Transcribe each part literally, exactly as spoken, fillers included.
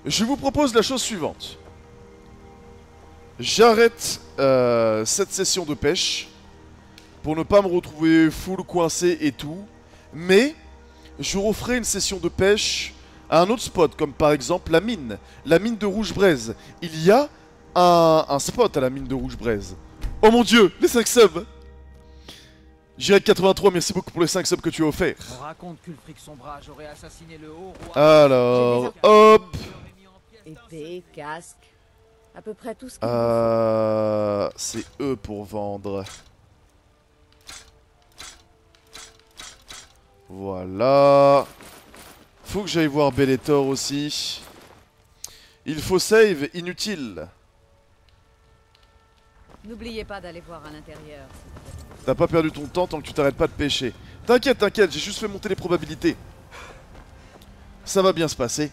Je vous propose la chose suivante. J'arrête euh, cette session de pêche pour ne pas me retrouver full coincé et tout. Mais je referai une session de pêche à un autre spot, comme par exemple la mine. La mine de Rouge-Braise. Il y a un, un spot à la mine de Rouge-Braise. Oh mon dieu, les cinq subs. J'irai quatre-vingt-trois, merci beaucoup pour les cinq subs que tu as offert. On raconte qu'Ulfric Sombrage aurait assassiné le haut roi. Alors, hop. Épée, casque, à peu près tout ce que Euh... C'est eux pour vendre. Voilà. Faut que j'aille voir Bellator aussi. Il faut save, inutile. N'oubliez pas d'aller voir à l'intérieur. T'as pas perdu ton temps tant que tu t'arrêtes pas de pêcher. T'inquiète, t'inquiète, j'ai juste fait monter les probabilités. Ça va bien se passer.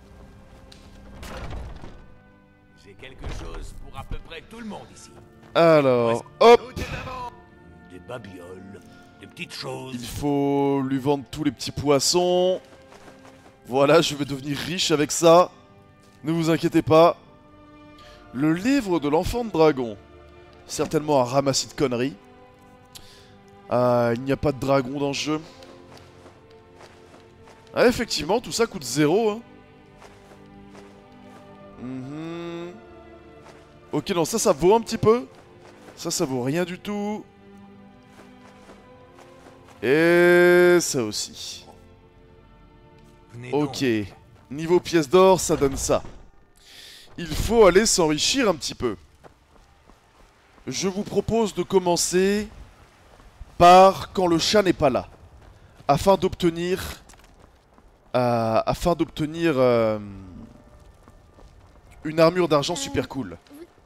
J'ai quelque chose pour à peu près tout le monde ici. Alors, hop. Des babioles, des petites choses. Il faut lui vendre tous les petits poissons. Voilà, je vais devenir riche avec ça. Ne vous inquiétez pas. Le livre de l'enfant de dragon. Certainement un ramassis de conneries. Ah, il n'y a pas de dragon dans le jeu. Ah, effectivement, tout ça coûte zéro. Hein. Mm-hmm. Ok, non, ça, ça vaut un petit peu. Ça, ça vaut rien du tout. Et ça aussi. Venez Ok. donc. Niveau pièce d'or, ça donne ça. Il faut aller s'enrichir un petit peu. Je vous propose de commencer par quand le chat n'est pas là. Afin d'obtenir... Euh, afin d'obtenir... Euh, une armure d'argent Euh, super cool.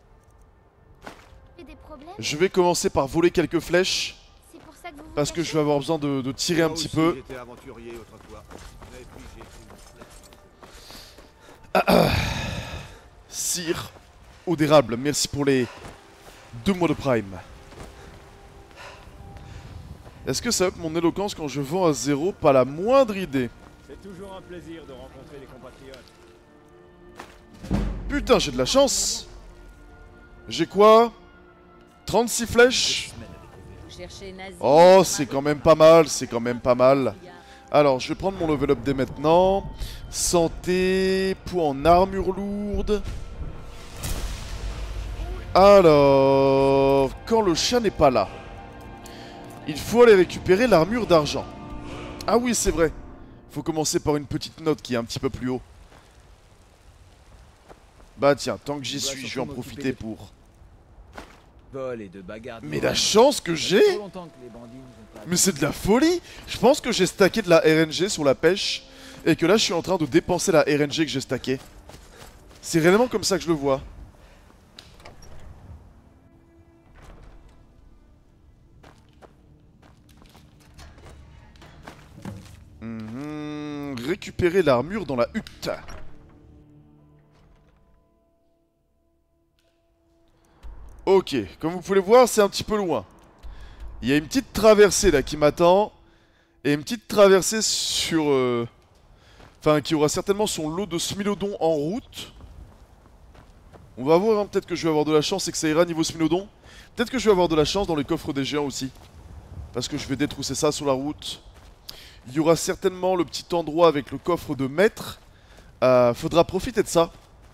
Des problèmes? Je vais commencer par voler quelques flèches. C'est pour ça que vous vous Parce que je cachez? vais avoir besoin de, de tirer un Moi petit aussi, peu. J'étais aventurier autrefois. Et puis j'ai pris une flèche. Cire au d'érable, merci pour les deux mois de prime. Est-ce que ça up mon éloquence quand je vends à zéro? Pas la moindre idée. C'est toujours un plaisir de rencontrer des compatriotes. Putain, j'ai de la chance. J'ai quoi? trente-six flèches. vous cherchez nazi. Oh, c'est quand même pas mal, c'est quand même pas mal. Alors, je vais prendre mon level up dès maintenant. Santé, poids en armure lourde. Alors, quand le chat n'est pas là, il faut aller récupérer l'armure d'argent. Ah oui, c'est vrai. Faut commencer par une petite note qui est un petit peu plus haut. Bah tiens, tant que j'y suis, je vais en profiter pour... Vol et de bagarres. Mais la chance que j'ai! Trop longtemps que les bandits nous ont pas- Mais c'est de la folie! Je pense que j'ai stacké de la R N G sur la pêche et que là je suis en train de dépenser la R N G que j'ai stacké. C'est réellement comme ça que je le vois. Mhm, récupérer l'armure dans la hutte. Ok, comme vous pouvez le voir, c'est un petit peu loin. Il y a une petite traversée là qui m'attend. Et une petite traversée sur... euh, Enfin, qui aura certainement son lot de Smilodon en route. On va voir, hein, peut-être que je vais avoir de la chance et que ça ira niveau Smilodon. Peut-être que je vais avoir de la chance dans les coffres des géants aussi. Parce que je vais détrousser ça sur la route. Il y aura certainement le petit endroit avec le coffre de maître. Euh, faudra profiter de ça.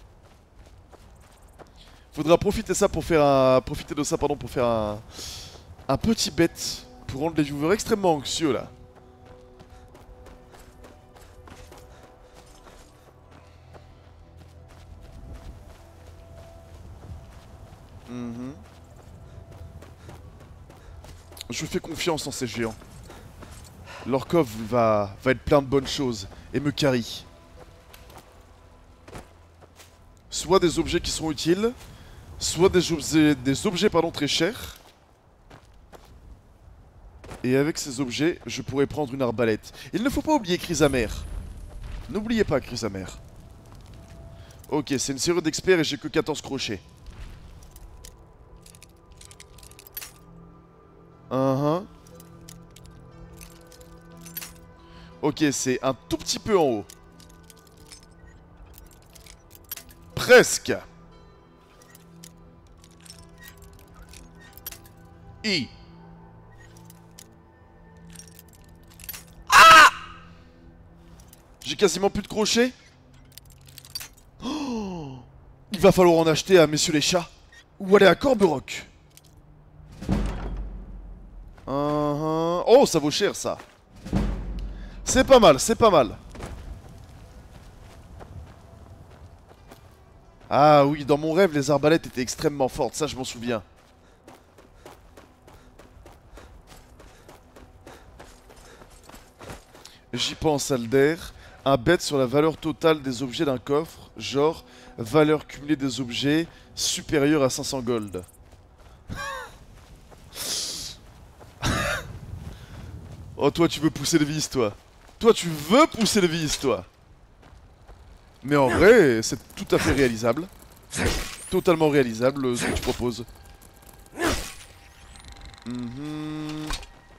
Faudra profiter ça pour faire un... Profiter de ça, pardon, pour faire un... Un petit bet. Pour rendre les viewers extrêmement anxieux, là. Mhm. Je fais confiance en ces géants. Leur coffre va, va être plein de bonnes choses et me carry. Soit des objets qui sont utiles, soit des objets, des objets pardon, très chers. Et avec ces objets, je pourrais prendre une arbalète. Il ne faut pas oublier Chrysamer. N'oubliez pas Chrysamer. Ok, c'est une série d'experts et j'ai que quatorze crochets. Uh-huh. Ok, c'est un tout petit peu en haut. Presque. I. Ah! J'ai quasiment plus de crochets. Oh, il va falloir en acheter à messieurs les chats. Ou aller à Corberock. Uh -huh. Oh, ça vaut cher ça. C'est pas mal, c'est pas mal. Ah oui, dans mon rêve, les arbalètes étaient extrêmement fortes, ça je m'en souviens. J'y pense, Alder. Un bet sur la valeur totale des objets d'un coffre, genre valeur cumulée des objets supérieure à cinq cents gold. Oh, toi tu veux pousser le vice, toi. Toi tu veux pousser le vice, toi. Mais en vrai, c'est tout à fait réalisable. Totalement réalisable ce que tu proposes. Mmh.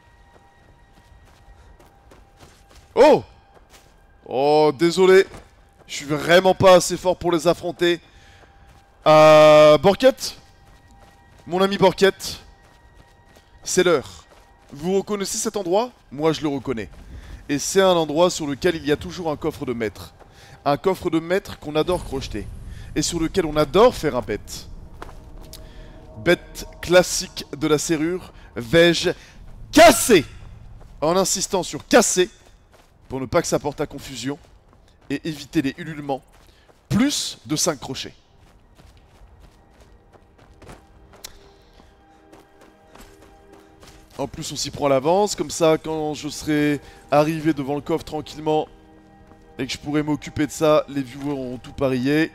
Oh! Oh, désolé. Je suis vraiment pas assez fort pour les affronter. Euh... Borquette? Mon ami Borquette. C'est l'heure. Vous reconnaissez cet endroit? Moi, je le reconnais. Et c'est un endroit sur lequel il y a toujours un coffre de maître. Un coffre de maître qu'on adore crocheter. Et sur lequel on adore faire un bet. Bet classique de la serrure. Vais-je casser? En insistant sur casser, pour ne pas que ça porte à confusion. Et éviter les ululements. Plus de cinq crochets. En plus, on s'y prend à l'avance. Comme ça, quand je serai arrivé devant le coffre tranquillement et que je pourrai m'occuper de ça, les viewers auront tout parié.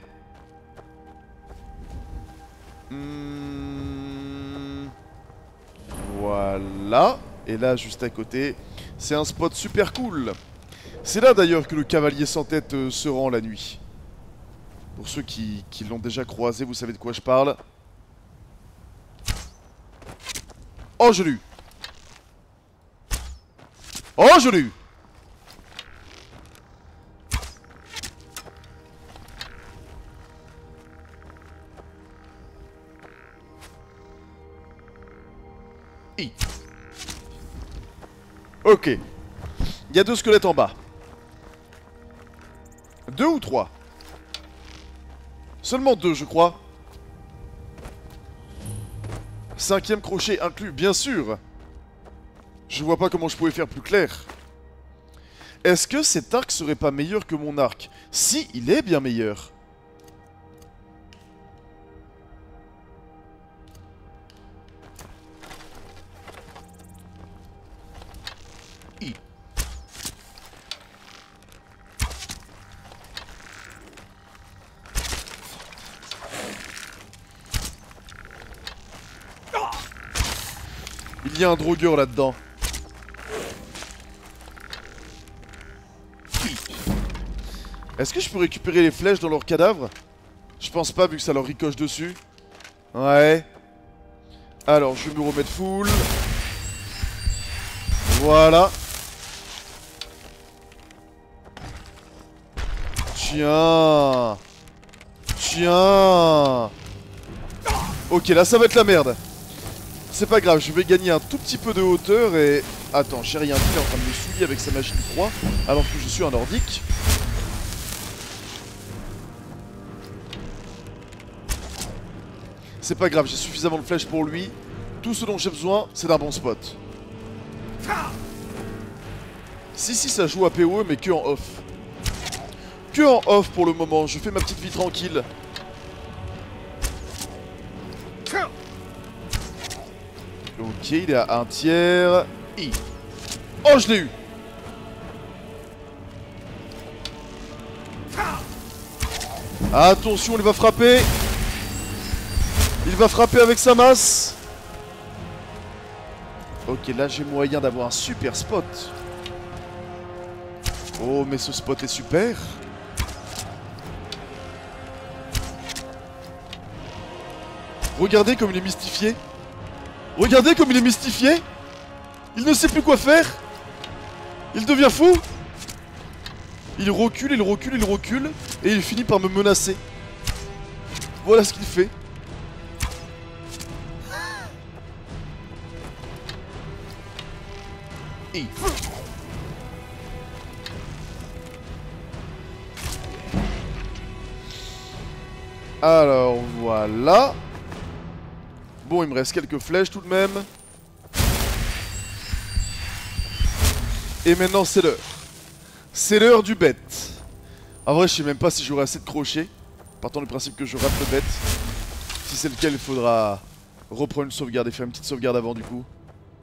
Mmh. Voilà. Et là, juste à côté, c'est un spot super cool. C'est là d'ailleurs que le cavalier sans tête euh, se rend la nuit. Pour ceux qui, qui l'ont déjà croisé, vous savez de quoi je parle. Oh, je l'ai eu. Oh, je l'ai eu. I. Ok. Il y a deux squelettes en bas. Deux ou trois? Seulement deux, je crois. Cinquième crochet inclus, bien sûr. Je vois pas comment je pouvais faire plus clair. Est-ce que cet arc serait pas meilleur que mon arc? Si, il est bien meilleur. I. Il y a un drogueur là-dedans. Est-ce que je peux récupérer les flèches dans leur cadavre? Je pense pas vu que ça leur ricoche dessus. Ouais. Alors, je vais me remettre full. Voilà. Tiens. Tiens. Ok, là ça va être la merde. C'est pas grave, je vais gagner un tout petit peu de hauteur et... Attends, j'ai rien dit, il est en train de me souiller avec sa magie du froid, alors que je suis un nordique. C'est pas grave, j'ai suffisamment de flèches pour lui. Tout ce dont j'ai besoin, c'est d'un bon spot. Si, si, ça joue à P O E, mais que en off. Que en off pour le moment, je fais ma petite vie tranquille. Ok, il est à un tiers. I. Oh, je l'ai eu. Attention, il va frapper. Il va frapper avec sa masse. Ok, là j'ai moyen d'avoir un super spot. Oh, mais ce spot est super. Regardez comme il est mystifié. Regardez comme il est mystifié. Il ne sait plus quoi faire. Il devient fou. Il recule, il recule, il recule. Et il finit par me menacer. Voilà ce qu'il fait. Et... Alors voilà. Bon, il me reste quelques flèches tout de même. Et maintenant c'est l'heure. C'est l'heure du bête. En vrai je sais même pas si j'aurai assez de crochets. Partant du principe que je rate le bête. Si c'est le cas il faudra reprendre une sauvegarde et faire une petite sauvegarde avant du coup.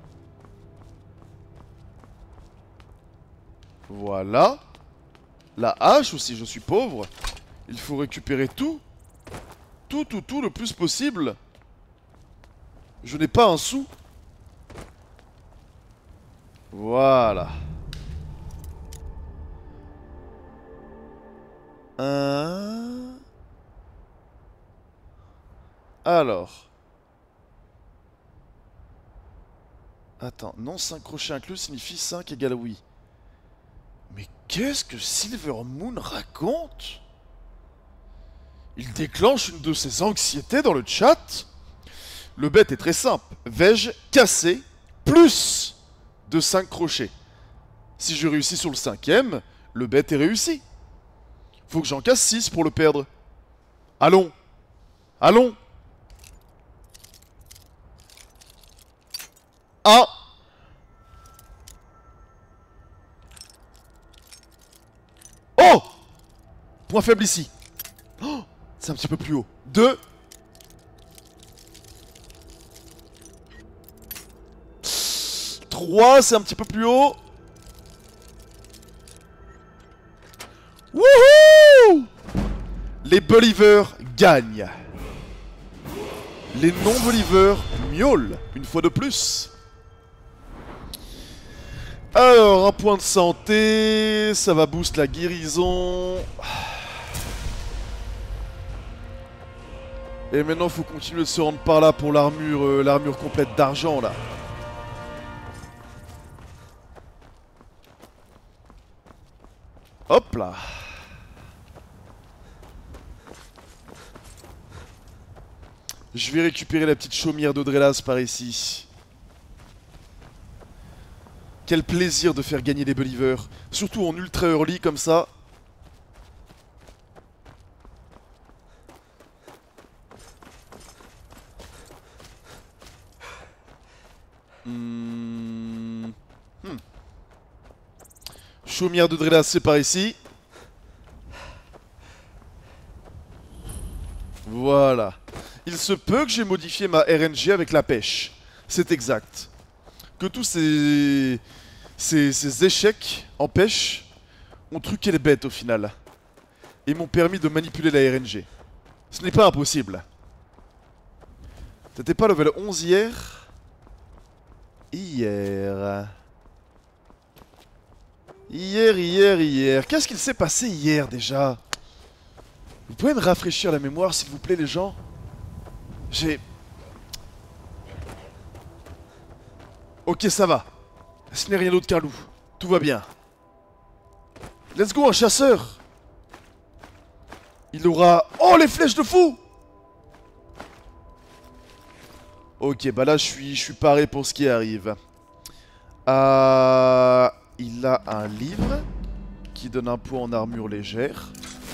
Voilà. La hache aussi, je suis pauvre. Il faut récupérer tout. Tout, tout, tout le plus possible. Je n'ai pas un sou. Voilà. Un... Alors. Attends, non, cinq crochets inclus signifie cinq égale oui. Mais qu'est-ce que Silver Moon raconte? Il déclenche une de ses anxiétés dans le chat. Le bet est très simple. Vais-je casser plus de cinq crochets? Si je réussis sur le cinquième, le bet est réussi. Faut que j'en casse six pour le perdre. Allons. Allons. un. Oh! Point faible ici. Oh, c'est un petit peu plus haut. deux. trois, c'est un petit peu plus haut. Wouhou! Les believers gagnent. Les non-believers miaulent, une fois de plus. Alors, un point de santé, ça va boost la guérison. Et maintenant, il faut continuer de se rendre par là pour l'armure euh, l'armure complète d'argent, là. Hop là. Je vais récupérer la petite chaumière d'Audrelas par ici. Quel plaisir de faire gagner les believers. Surtout en ultra early comme ça. Hmm. Hmm. Chaumière d'Audrelas, c'est par ici. Voilà. Il se peut que j'ai modifié ma R N G avec la pêche. C'est exact. Que tous ces... ces... ces échecs en pêche ont truqué les bêtes au final. Et m'ont permis de manipuler la R N G. Ce n'est pas impossible. T'étais pas level onze hier? Hier... Hier, hier, hier... Qu'est-ce qu'il s'est passé hier déjà? Vous pouvez me rafraîchir la mémoire s'il vous plaît les gens? J'ai... Ok, ça va. Ce n'est rien d'autre qu'un loup. Tout va bien. Let's go, un chasseur. Il aura... Oh, les flèches de fou. Ok, bah là, je suis, je suis paré pour ce qui arrive. Euh... Il a un livre qui donne un point en armure légère.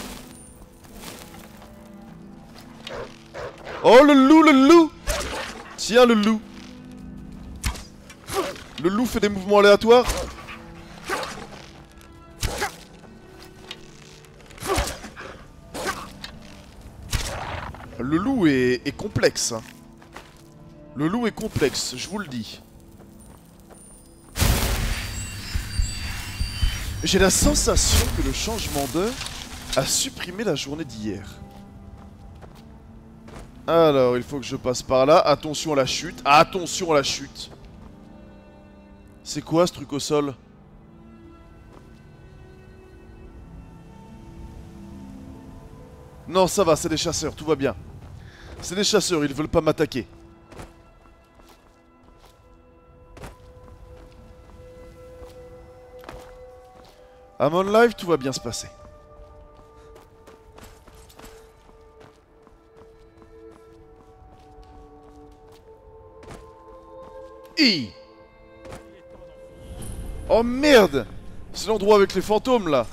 Oh, le loup, le loup. Tiens, le loup. Le loup fait des mouvements aléatoires. Le loup est, est complexe. Le loup est complexe, je vous le dis. J'ai la sensation que le changement d'heure a supprimé la journée d'hier. Alors, il faut que je passe par là. Attention à la chute. Attention à la chute. C'est quoi ce truc au sol? Non, ça va, c'est des chasseurs, tout va bien. C'est des chasseurs, ils veulent pas m'attaquer. À mon live, tout va bien se passer. I. Oh merde! C'est l'endroit avec les fantômes là.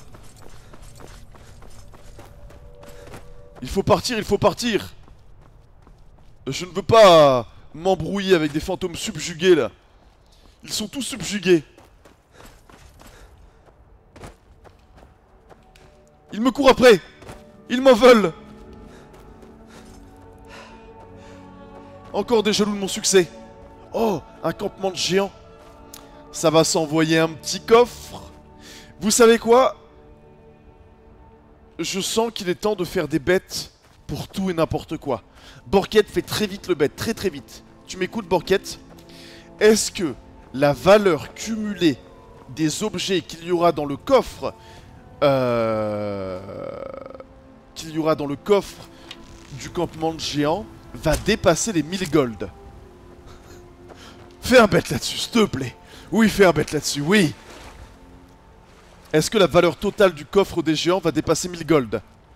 Il faut partir, il faut partir. Je ne veux pas m'embrouiller avec des fantômes subjugués là. Ils sont tous subjugués. Ils me courent après. Ils m'en veulent. Encore des jaloux de mon succès. Oh, un campement de géants. Ça va s'envoyer un petit coffre. Vous savez quoi? Je sens qu'il est temps de faire des bêtes pour tout et n'importe quoi. Borquette fait très vite le bête, très très vite. Tu m'écoutes, Borquette? Est-ce que la valeur cumulée des objets qu'il y aura dans le coffre... Euh... qu'il y aura dans le coffre du campement de géants va dépasser les mille gold? Fais un bet là-dessus, s'il te plaît. Oui, fais un bet là-dessus, oui. Est-ce que la valeur totale du coffre des géants va dépasser mille gold?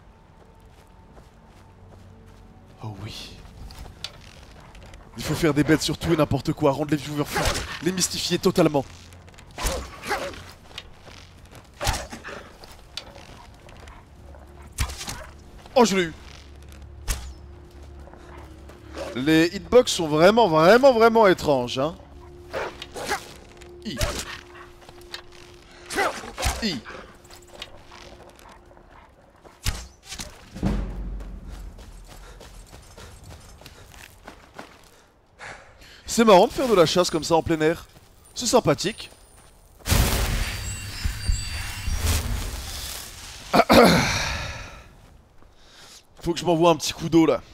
Oh oui. Il faut faire des bêtes sur tout et n'importe quoi, rendre les viewers fous, les mystifier totalement. Oh, je l'ai eu. Les hitbox sont vraiment, vraiment, vraiment étranges, hein. I. I. C'est marrant de faire de la chasse comme ça en plein air. C'est sympathique. Faut que je m'envoie un petit coup d'eau là.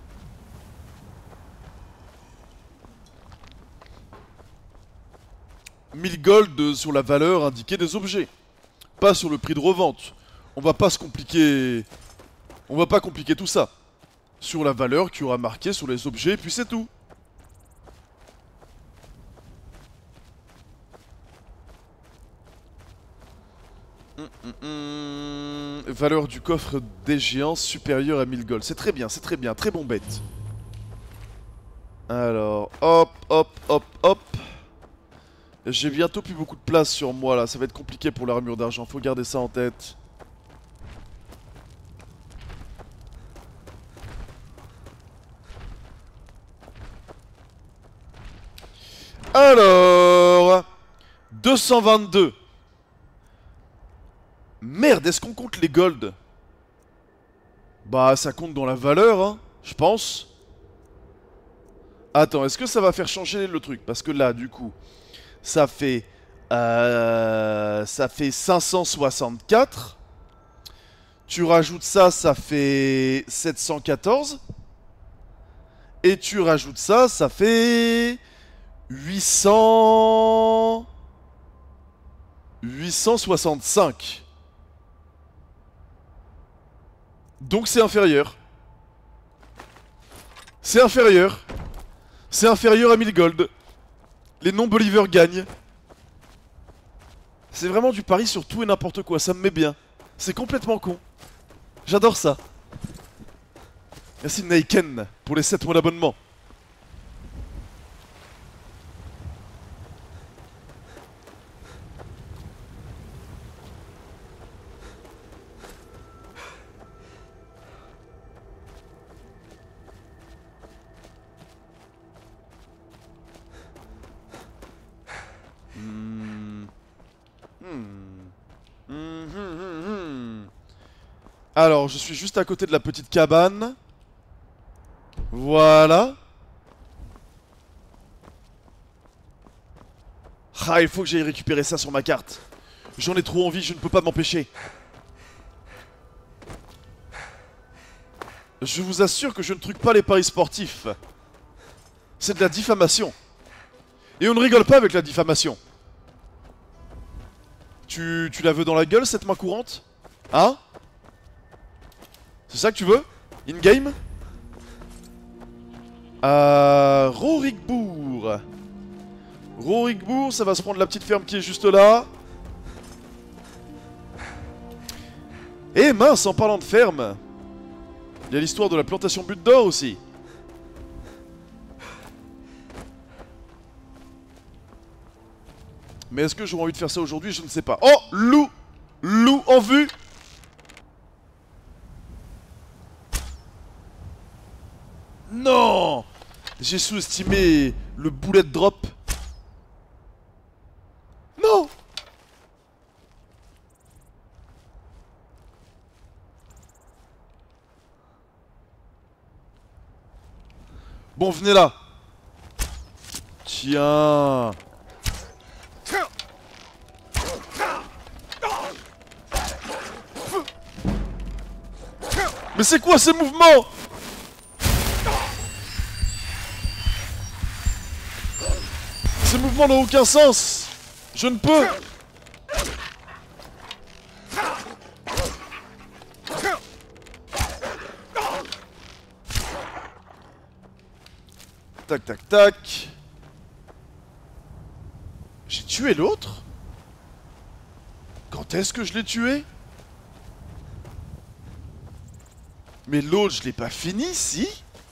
mille gold sur la valeur indiquée des objets. Pas sur le prix de revente. On va pas se compliquer... On va pas compliquer tout ça. Sur la valeur qui aura marqué sur les objets, et puis c'est tout. Hum, hum, hum. Valeur du coffre des géants supérieure à mille gold. C'est très bien, c'est très bien. Très bon bête. Alors, hop, hop, hop, hop. J'ai bientôt plus beaucoup de place sur moi là, ça va être compliqué pour l'armure d'argent, faut garder ça en tête. Alors... deux cent vingt-deux. Merde, est-ce qu'on compte les golds? Bah ça compte dans la valeur, hein, je pense. Attends, est-ce que ça va faire changer le truc? Parce que là, du coup... Ça fait... Euh, ça fait cinq cent soixante-quatre. Tu rajoutes ça, ça fait sept cent quatorze. Et tu rajoutes ça, ça fait... huit cents... huit cent soixante-cinq. Donc c'est inférieur. C'est inférieur. C'est inférieur à mille gold. Les non-believers gagnent. C'est vraiment du pari sur tout et n'importe quoi, ça me met bien. C'est complètement con. J'adore ça. Merci Naiken pour les sept mois d'abonnement. Alors, je suis juste à côté de la petite cabane. Voilà. Ah, il faut que j'aille récupérer ça sur ma carte. J'en ai trop envie, je ne peux pas m'empêcher. Je vous assure que je ne truque pas les paris sportifs. C'est de la diffamation. Et on ne rigole pas avec la diffamation. Tu, tu la veux dans la gueule, cette main courante? Hein? C'est ça que tu veux? In-game? Euh... Rorikbourg. Rorikbourg, ça va se prendre la petite ferme qui est juste là. Eh mince, en parlant de ferme, il y a l'histoire de la plantation butte d'or aussi. Mais est-ce que j'aurais envie de faire ça aujourd'hui? Je ne sais pas. Oh, loup! Loup en vue! Non! J'ai sous-estimé le bullet drop. Non! Bon, venez là. Tiens. Mais c'est quoi ces mouvements? Ces mouvements n'ont aucun sens. Je ne peux. Tac, tac, tac. J'ai tué l'autre? Quand est-ce que je l'ai tué? Mais l'autre, je l'ai pas fini, si?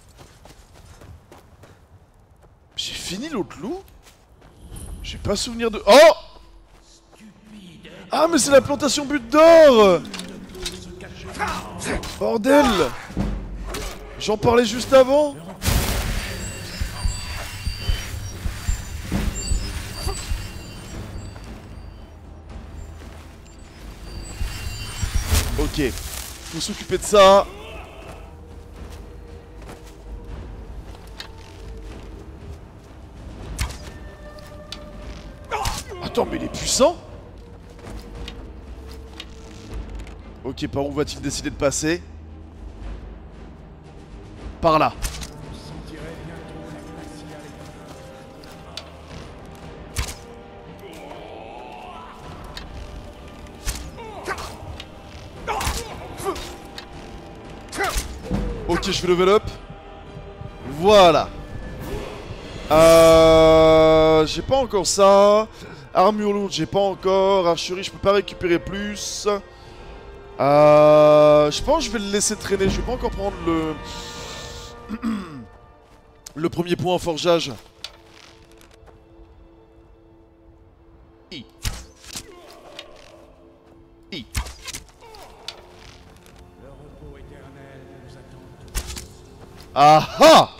J'ai fini l'autre loup? J'ai pas souvenir de... Oh! Ah, mais c'est la plantation butte d'or! Bordel! J'en parlais juste avant? Ok, faut s'occuper de ça. Attends, mais il est puissant. Ok, par où va-t-il décider de passer? Par là. Ok, je vais level up. Voilà. Euh... J'ai pas encore ça. Armure lourde, j'ai pas encore. Archerie, je peux pas récupérer plus. Euh... Je pense que je vais le laisser traîner. Je vais pas encore prendre le... le premier point en forgeage. I. I. Ah ah!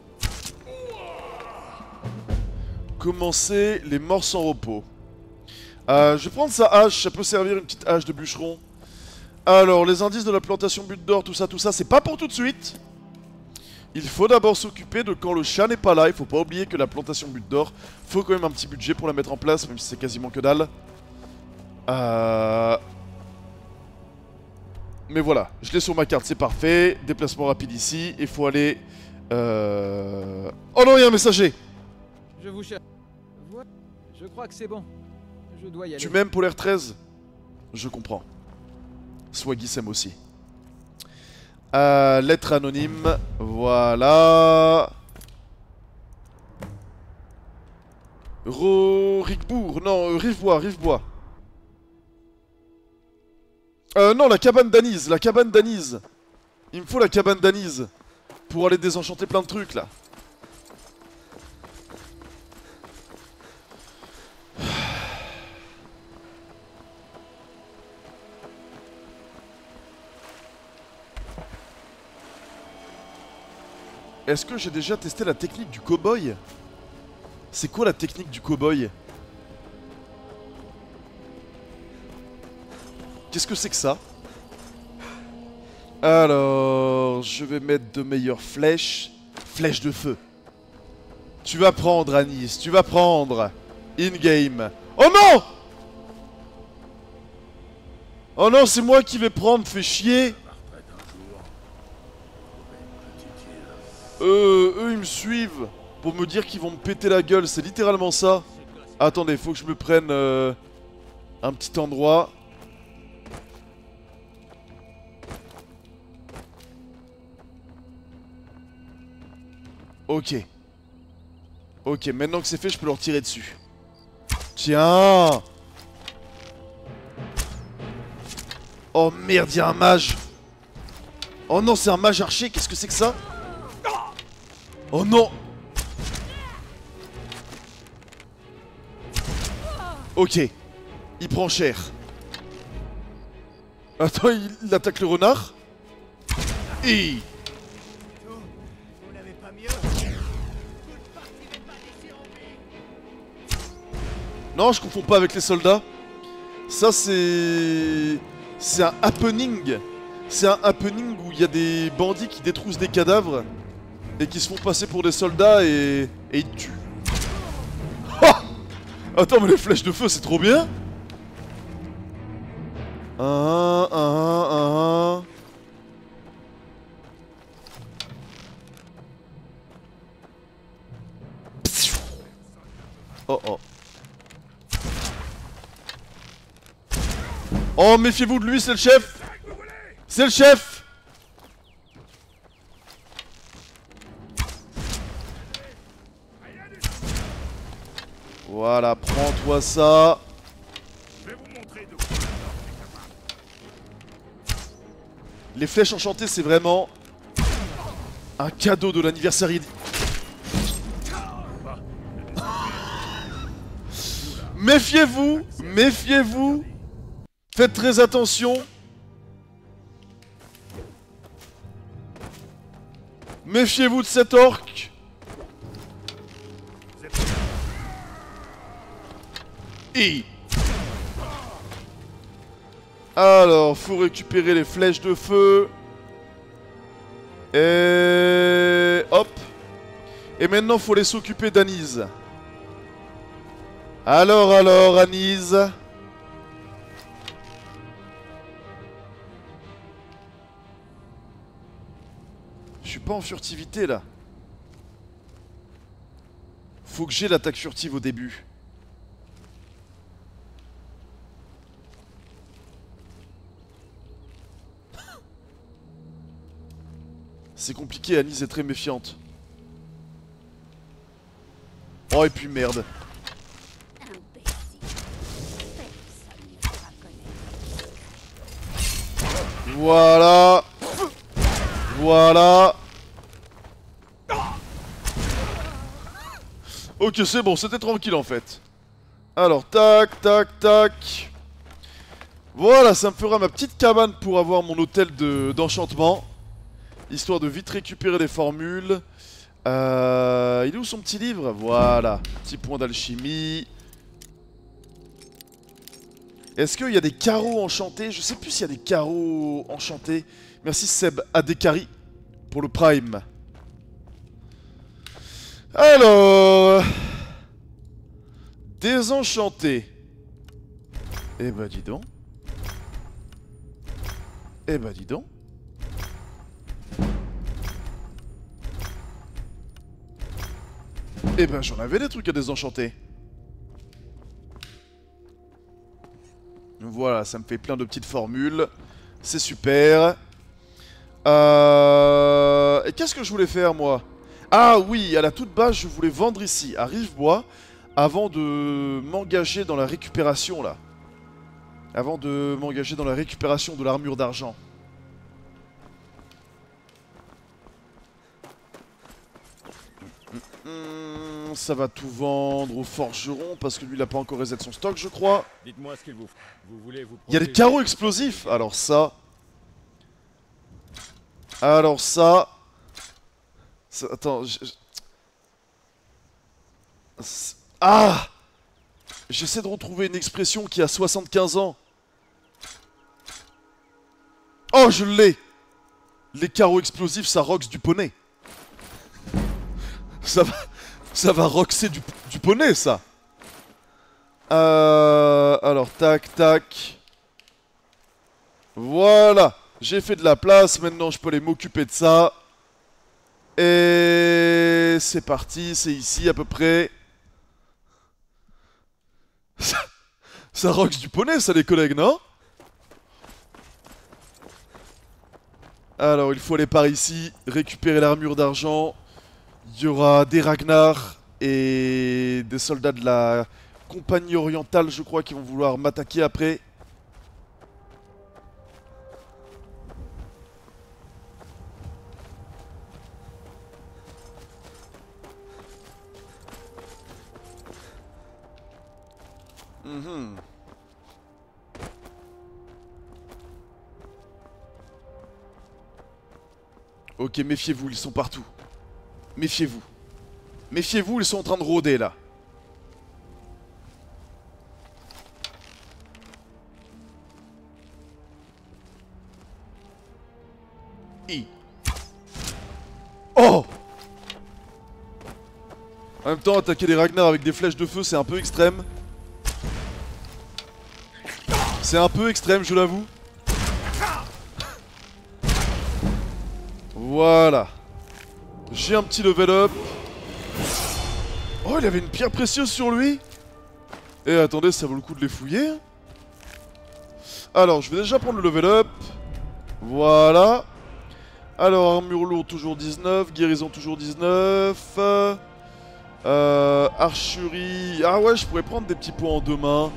Commencer les morts sans repos. Euh, je vais prendre sa hache, ça peut servir une petite hache de bûcheron. Alors, les indices de la plantation butte d'or, tout ça, tout ça, c'est pas pour tout de suite. Il faut d'abord s'occuper de quand le chat n'est pas là. Il faut pas oublier que la plantation butte d'or, faut quand même un petit budget pour la mettre en place, même si c'est quasiment que dalle. Euh... Mais voilà, je l'ai sur ma carte, c'est parfait. Déplacement rapide ici, il faut aller... Euh... Oh non, il y a un messager! Je vous cherche. Voilà. Je crois que c'est bon. Je dois y aller. Tu m'aimes, Polaire treize? Je comprends. Swaggy s'aime aussi. Euh, lettre anonyme. Voilà. Ro... Rigbourg. Non, euh, Rivebois, Rivebois. Euh, non, la cabane d'Anise. La cabane d'Anise. Il me faut la cabane d'Anise. Pour aller désenchanter plein de trucs, là. Est-ce que j'ai déjà testé la technique du cow-boy? C'est quoi la technique du cow-boy? Qu'est-ce que c'est que ça? Alors, je vais mettre de meilleures flèches. Flèches de feu. Tu vas prendre, Anis, tu vas prendre. In-game. Oh non! Oh non, c'est moi qui vais prendre, fais chier. Euh, eux ils me suivent pour me dire qu'ils vont me péter la gueule, c'est littéralement ça. Attendez, faut que je me prenne euh, un petit endroit. Ok. Ok, maintenant que c'est fait, je peux leur tirer dessus. Tiens. Oh merde, il y a un mage. Oh non, c'est un mage archer, qu'est-ce que c'est que ça? Oh non! Ok. Il prend cher. Attends, il, il attaque le renard. Et... Vous n'avez pas mieux? Non, je confonds pas avec les soldats. Ça, c'est... C'est un happening. C'est un happening où il y a des bandits qui détroussent des cadavres et qui se font passer pour des soldats et... Et ils tuent. Ah! Attends, mais les flèches de feu, c'est trop bien. Un, un, un. Oh oh. Oh, méfiez-vous de lui, c'est le chef. C'est le chef. Voilà, prends-toi ça. Les flèches enchantées, c'est vraiment un cadeau de l'anniversaire. Méfiez-vous, méfiez-vous. Faites très attention. Méfiez-vous de cet orc. Et... Alors, faut récupérer les flèches de feu. Et... Hop. Et maintenant, faut les s'occuper d'Anise. Alors, alors, Anise. Je suis pas en furtivité, là. Faut que j'ai l'attaque furtive au début. C'est compliqué, Anise est très méfiante. Oh, et puis merde. Voilà. Voilà. Ok, c'est bon, c'était tranquille en fait. Alors, tac, tac, tac. Voilà, ça me fera ma petite cabane pour avoir mon hôtel de- d'enchantement. Histoire de vite récupérer les formules. Euh, il est où son petit livre? Voilà, petit point d'alchimie. Est-ce qu'il y a des carreaux enchantés? Je sais plus s'il y a des carreaux enchantés. Merci Seb Adekari pour le Prime. Alors... Désenchanté. Eh bah dis donc. Eh bah dis donc. Eh ben j'en avais des trucs à désenchanter. Voilà, ça me fait plein de petites formules. C'est super. Euh... Et qu'est-ce que je voulais faire moi? Ah oui, à la toute base je voulais vendre ici, à Rivebois, avant de m'engager dans la récupération là. Avant de m'engager dans la récupération de l'armure d'argent. Hum, ça va tout vendre au forgeron parce que lui il a pas encore reset son stock je crois. Dites-moi ce qu'il vous faut. Vous voulez vous Il y a des protéger. carreaux explosifs. Alors ça. Alors ça. ça attends. je- je- c'est- Ah. J'essaie de retrouver une expression qui a soixante-quinze ans. Oh je l'ai. Les carreaux explosifs ça roxe du poney. Ça va, ça va roxer du, du poney, ça. Euh, alors, tac, tac. Voilà. J'ai fait de la place. Maintenant, je peux aller m'occuper de ça. Et c'est parti. C'est ici, à peu près. Ça, ça roxe du poney, ça, les collègues, non? Alors, il faut aller par ici. Récupérer l'armure d'argent. Il y aura des Ragnar et des soldats de la compagnie orientale, je crois, qui vont vouloir m'attaquer après. Mhm. Ok, méfiez-vous, ils sont partout. Méfiez-vous. Méfiez-vous, ils sont en train de rôder là. I. Oh! En même temps, attaquer des Ragnar avec des flèches de feu, c'est un peu extrême. C'est un peu extrême, je l'avoue. Voilà. J'ai un petit level up. Oh, il avait une pierre précieuse sur lui. Et attendez, ça vaut le coup de les fouiller. Alors, je vais déjà prendre le level up. Voilà. Alors, armure lourde, toujours dix-neuf. Guérison, toujours dix-neuf. Euh, archerie. Ah ouais, je pourrais prendre des petits points en deux mains.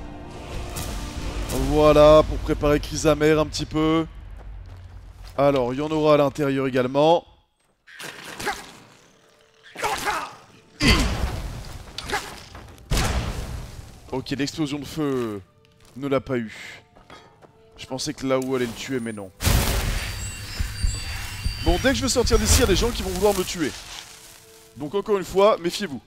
Voilà, pour préparer Chrysamer un petit peu. Alors, il y en aura à l'intérieur également. I. Ok, l'explosion de feu ne l'a pas eu. Je pensais que là-haut allait le tuer, mais non. Bon, dès que je vais sortir d'ici, il y a des gens qui vont vouloir me tuer. Donc encore une fois, méfiez-vous.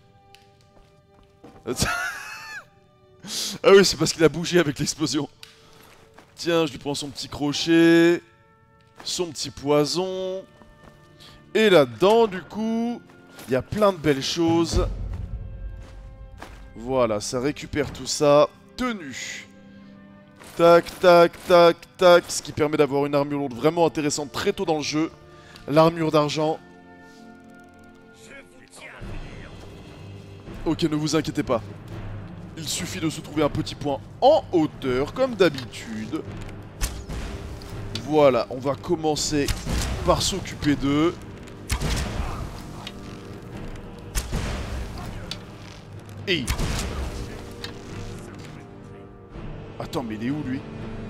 Ah oui, c'est parce qu'il a bougé avec l'explosion. Tiens, je lui prends son petit crochet. Son petit poison. Et là-dedans, du coup, il y a plein de belles choses. Voilà, ça récupère tout ça. Tenue. Tac, tac, tac, tac. Ce qui permet d'avoir une armure lourde vraiment intéressante très tôt dans le jeu. L'armure d'argent. Ok, ne vous inquiétez pas. Il suffit de se trouver un petit point en hauteur, comme d'habitude. Voilà, on va commencer par s'occuper d'eux. Et... Attends, mais il est où, lui?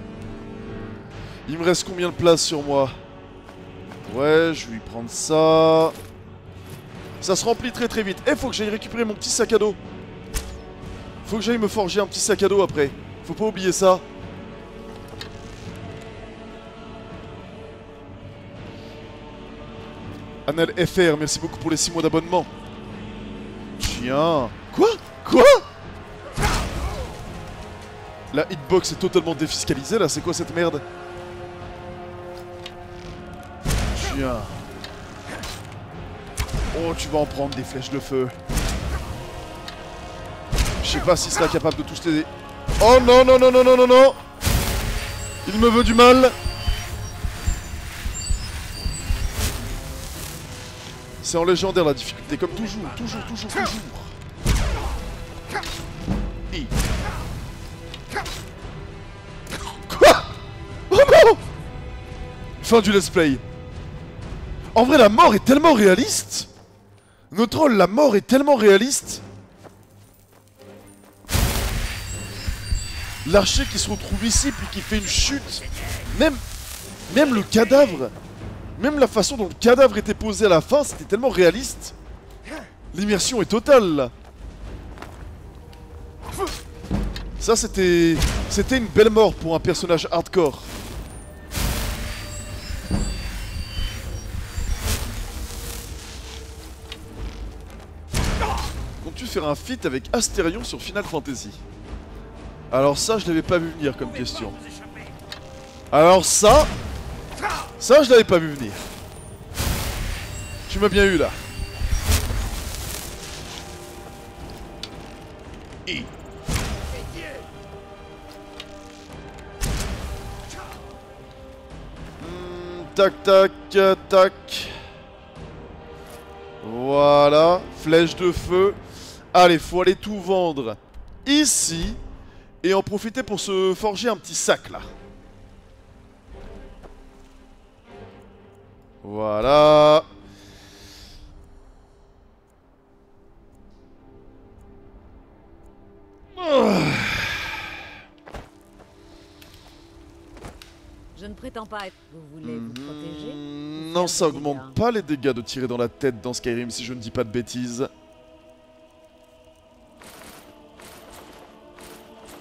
Il me reste combien de place sur moi? Ouais, je vais lui prendre ça. Ça se remplit très très vite. Eh, faut que j'aille récupérer mon petit sac à dos. Faut que j'aille me forger un petit sac à dos après. Faut pas oublier ça. Anel F R, merci beaucoup pour les six mois d'abonnement. Tiens. Quoi? Quoi? La hitbox est totalement défiscalisée là, c'est quoi cette merde? Tiens. Oh, tu vas en prendre des flèches de feu. Je sais pas s'il sera capable de tous les... Oh non, non, non, non, non, non, non. Il me veut du mal. C'est en légendaire la difficulté, comme toujours, toujours, toujours, toujours. I. Quoi? Oh non! Fin du let's play. En vrai, la mort est tellement réaliste. Notre troll, la mort est tellement réaliste. L'archer qui se retrouve ici, puis qui fait une chute. Même, même le cadavre. Même la façon dont le cadavre était posé à la fin, c'était tellement réaliste. L'immersion est totale, là. Ça, c'était... C'était une belle mort pour un personnage hardcore. Comptes-tu faire un feat avec Astérion sur Final Fantasy? Alors ça, je l'avais pas vu venir comme question. Alors ça... Ça, je l'avais pas vu venir. Tu m'as bien eu, là. I. Hmm, tac, tac, tac. Voilà. Flèche de feu. Allez, faut aller tout vendre ici. Et en profiter pour se forger un petit sac, là. Voilà. Je ne prétends pas être... Vous voulez vous protéger? Non, ça augmente pas les dégâts de tirer dans la tête dans Skyrim, si je ne dis pas de bêtises.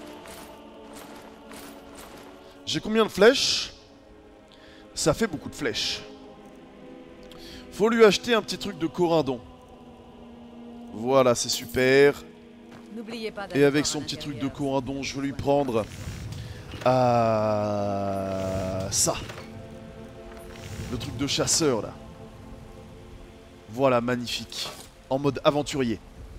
J'ai combien de flèches? Ça fait beaucoup de flèches. Faut lui acheter un petit truc de corindon. Voilà, c'est super. N'oubliez pas Et d'aller avec voir son à petit truc de l'intérieur. corindon, je veux lui prendre... Euh, ça. Le truc de chasseur, là. Voilà, magnifique. En mode aventurier.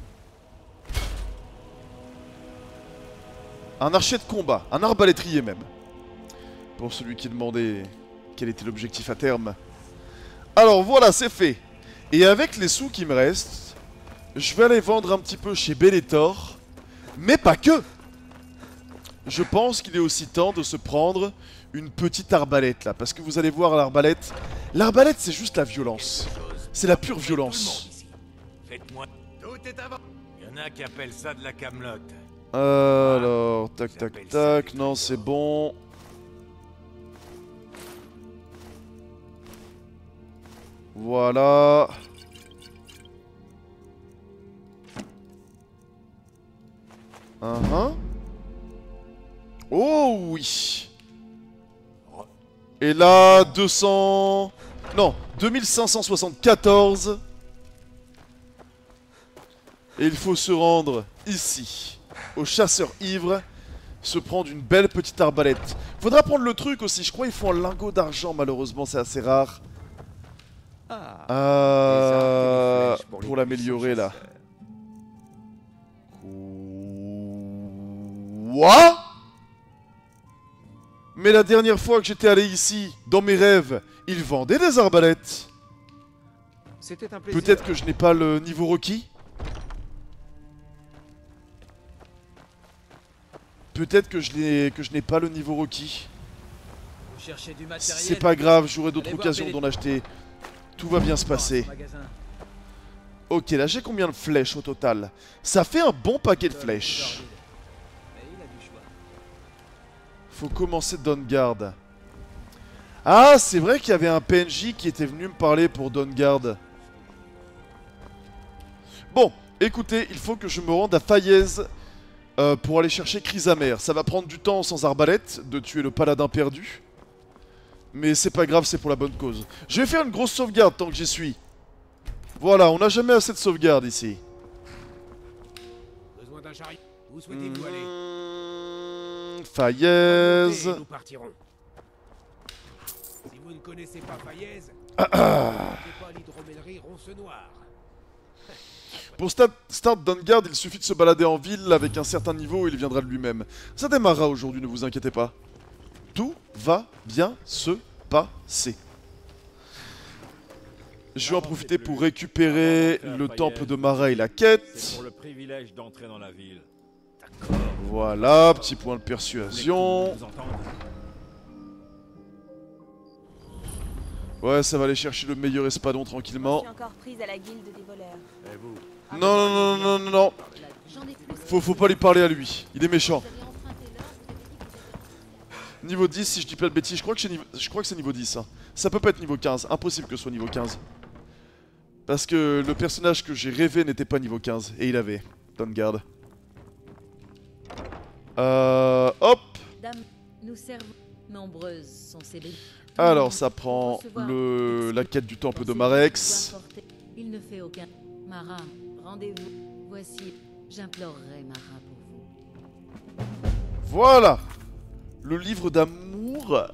Un archer de combat, un arbalétrier même. Pour celui qui demandait quel était l'objectif à terme. Alors voilà, c'est fait. Et avec les sous qui me restent, je vais aller vendre un petit peu chez Bellator. Mais pas que. Je pense qu'il est aussi temps de se prendre une petite arbalète là. Parce que vous allez voir l'arbalète. L'arbalète, c'est juste la violence. C'est la pure violence. Faites-moi. Tout est avant. Il y en a qui appellent ça de la camelote. Alors, tac tac tac, non c'est bon. Voilà. Uh-huh. Oh oui. Et là, deux cents... Non, deux mille cinq cent soixante-quatorze. Et il faut se rendre ici, au chasseur ivre, se prendre une belle petite arbalète. Faudra prendre le truc aussi, je crois qu'il faut un lingot d'argent, malheureusement c'est assez rare. Ah, Euh, des arcs et des flèches pour les pour l'améliorer là. chasseurs. Quoi? Mais la dernière fois que j'étais allé ici, dans mes rêves, ils vendaient des arbalètes. C'était un plaisir. Peut-être que je n'ai pas le niveau requis. Peut-être que je n'ai que je n'ai pas le niveau requis. Vous cherchez du matériel. C'est pas grave, j'aurai d'autres Allez voir occasions Bellator. d'en acheter. Tout va bien se passer. Magasin. Ok, là j'ai combien de flèches au total? Ça fait un bon paquet de flèches. Mais il a du choix. Faut commencer Dawnguard. Ah, c'est vrai qu'il y avait un P N J qui était venu me parler pour Dawnguard. Bon, écoutez, il faut que je me rende à Faiez euh, pour aller chercher Chrysamère. Ça va prendre du temps sans arbalète de tuer le paladin perdu. Mais c'est pas grave, c'est pour la bonne cause. Je vais faire une grosse sauvegarde tant que j'y suis. Voilà, on n'a jamais assez de sauvegarde ici. Besoin d'un chariot. Où souhaitez-vous aller Mmh, Faiez. Et nous partirons. Si vous ne connaissez pas Faiez, Ah, ah. ne pas l'hydromellerie Ronce Noire. Pour start, start Dawnguard, il suffit de se balader en ville avec un certain niveau et il viendra de lui-même. Ça démarrera aujourd'hui, ne vous inquiétez pas. Tout va bien se passer. Je vais en profiter pour récupérer le temple de Mara et la C'est quête. pour le privilège d'entrer dans la ville. Voilà, petit point de Vous voulez persuasion. qu'on vous entende? Ouais, ça va aller chercher le meilleur espadon Je tranquillement. suis encore prise à la guilde des voleurs. Et vous? Non, non, non, non, non, non. J'en ai plus. Faut, faut pas lui parler à lui. Il est méchant. Vous avez emprunté l'or, vous avez dit que vous avez- Niveau dix, si je dis pas de bêtises, je crois que c'est niveau... je crois que c'est niveau dix. Hein. Ça peut pas être niveau quinze, impossible que ce soit niveau quinze. Parce que le personnage que j'ai rêvé n'était pas niveau quinze, et il avait. Dawnguard. Euh... Hop. Dame, nous servons. Nombreuses sont ces bébés. Alors ça prend le... la quête du temple de Marex. Il ne fait aucun. Mara, rendez-vous. Voici. J'implorerai Mara pour vous. Voilà. Le livre d'amour.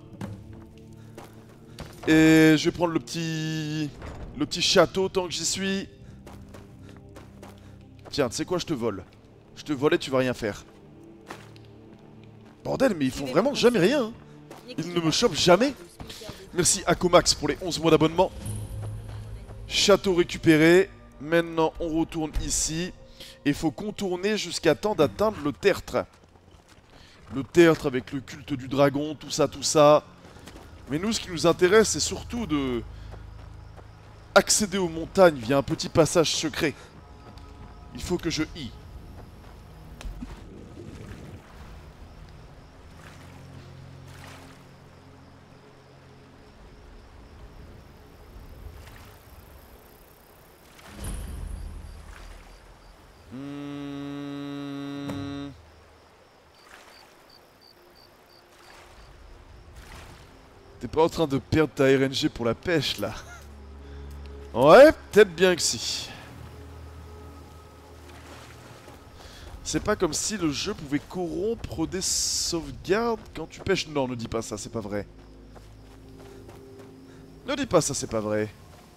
Et je vais prendre le petit... Le petit château tant que j'y suis. Tiens, tu sais quoi, je te vole. Je te vole et tu vas rien faire. Bordel, mais ils font vraiment jamais rien. Hein. Ils ne me chopent jamais. Merci Akomax pour les onze mois d'abonnement. Château récupéré. Maintenant, on retourne ici. Et faut contourner jusqu'à temps d'atteindre le tertre. Le tertre avec le culte du dragon, tout ça, tout ça. Mais nous, ce qui nous intéresse, c'est surtout de... accéder aux montagnes via un petit passage secret. Il faut que je y. Hmm. T'es pas en train de perdre ta R N G pour la pêche, là? Ouais, peut-être bien que si. C'est pas comme si le jeu pouvait corrompre des sauvegardes quand tu pêches. Non, ne dis pas ça, c'est pas vrai. Ne dis pas ça, c'est pas vrai.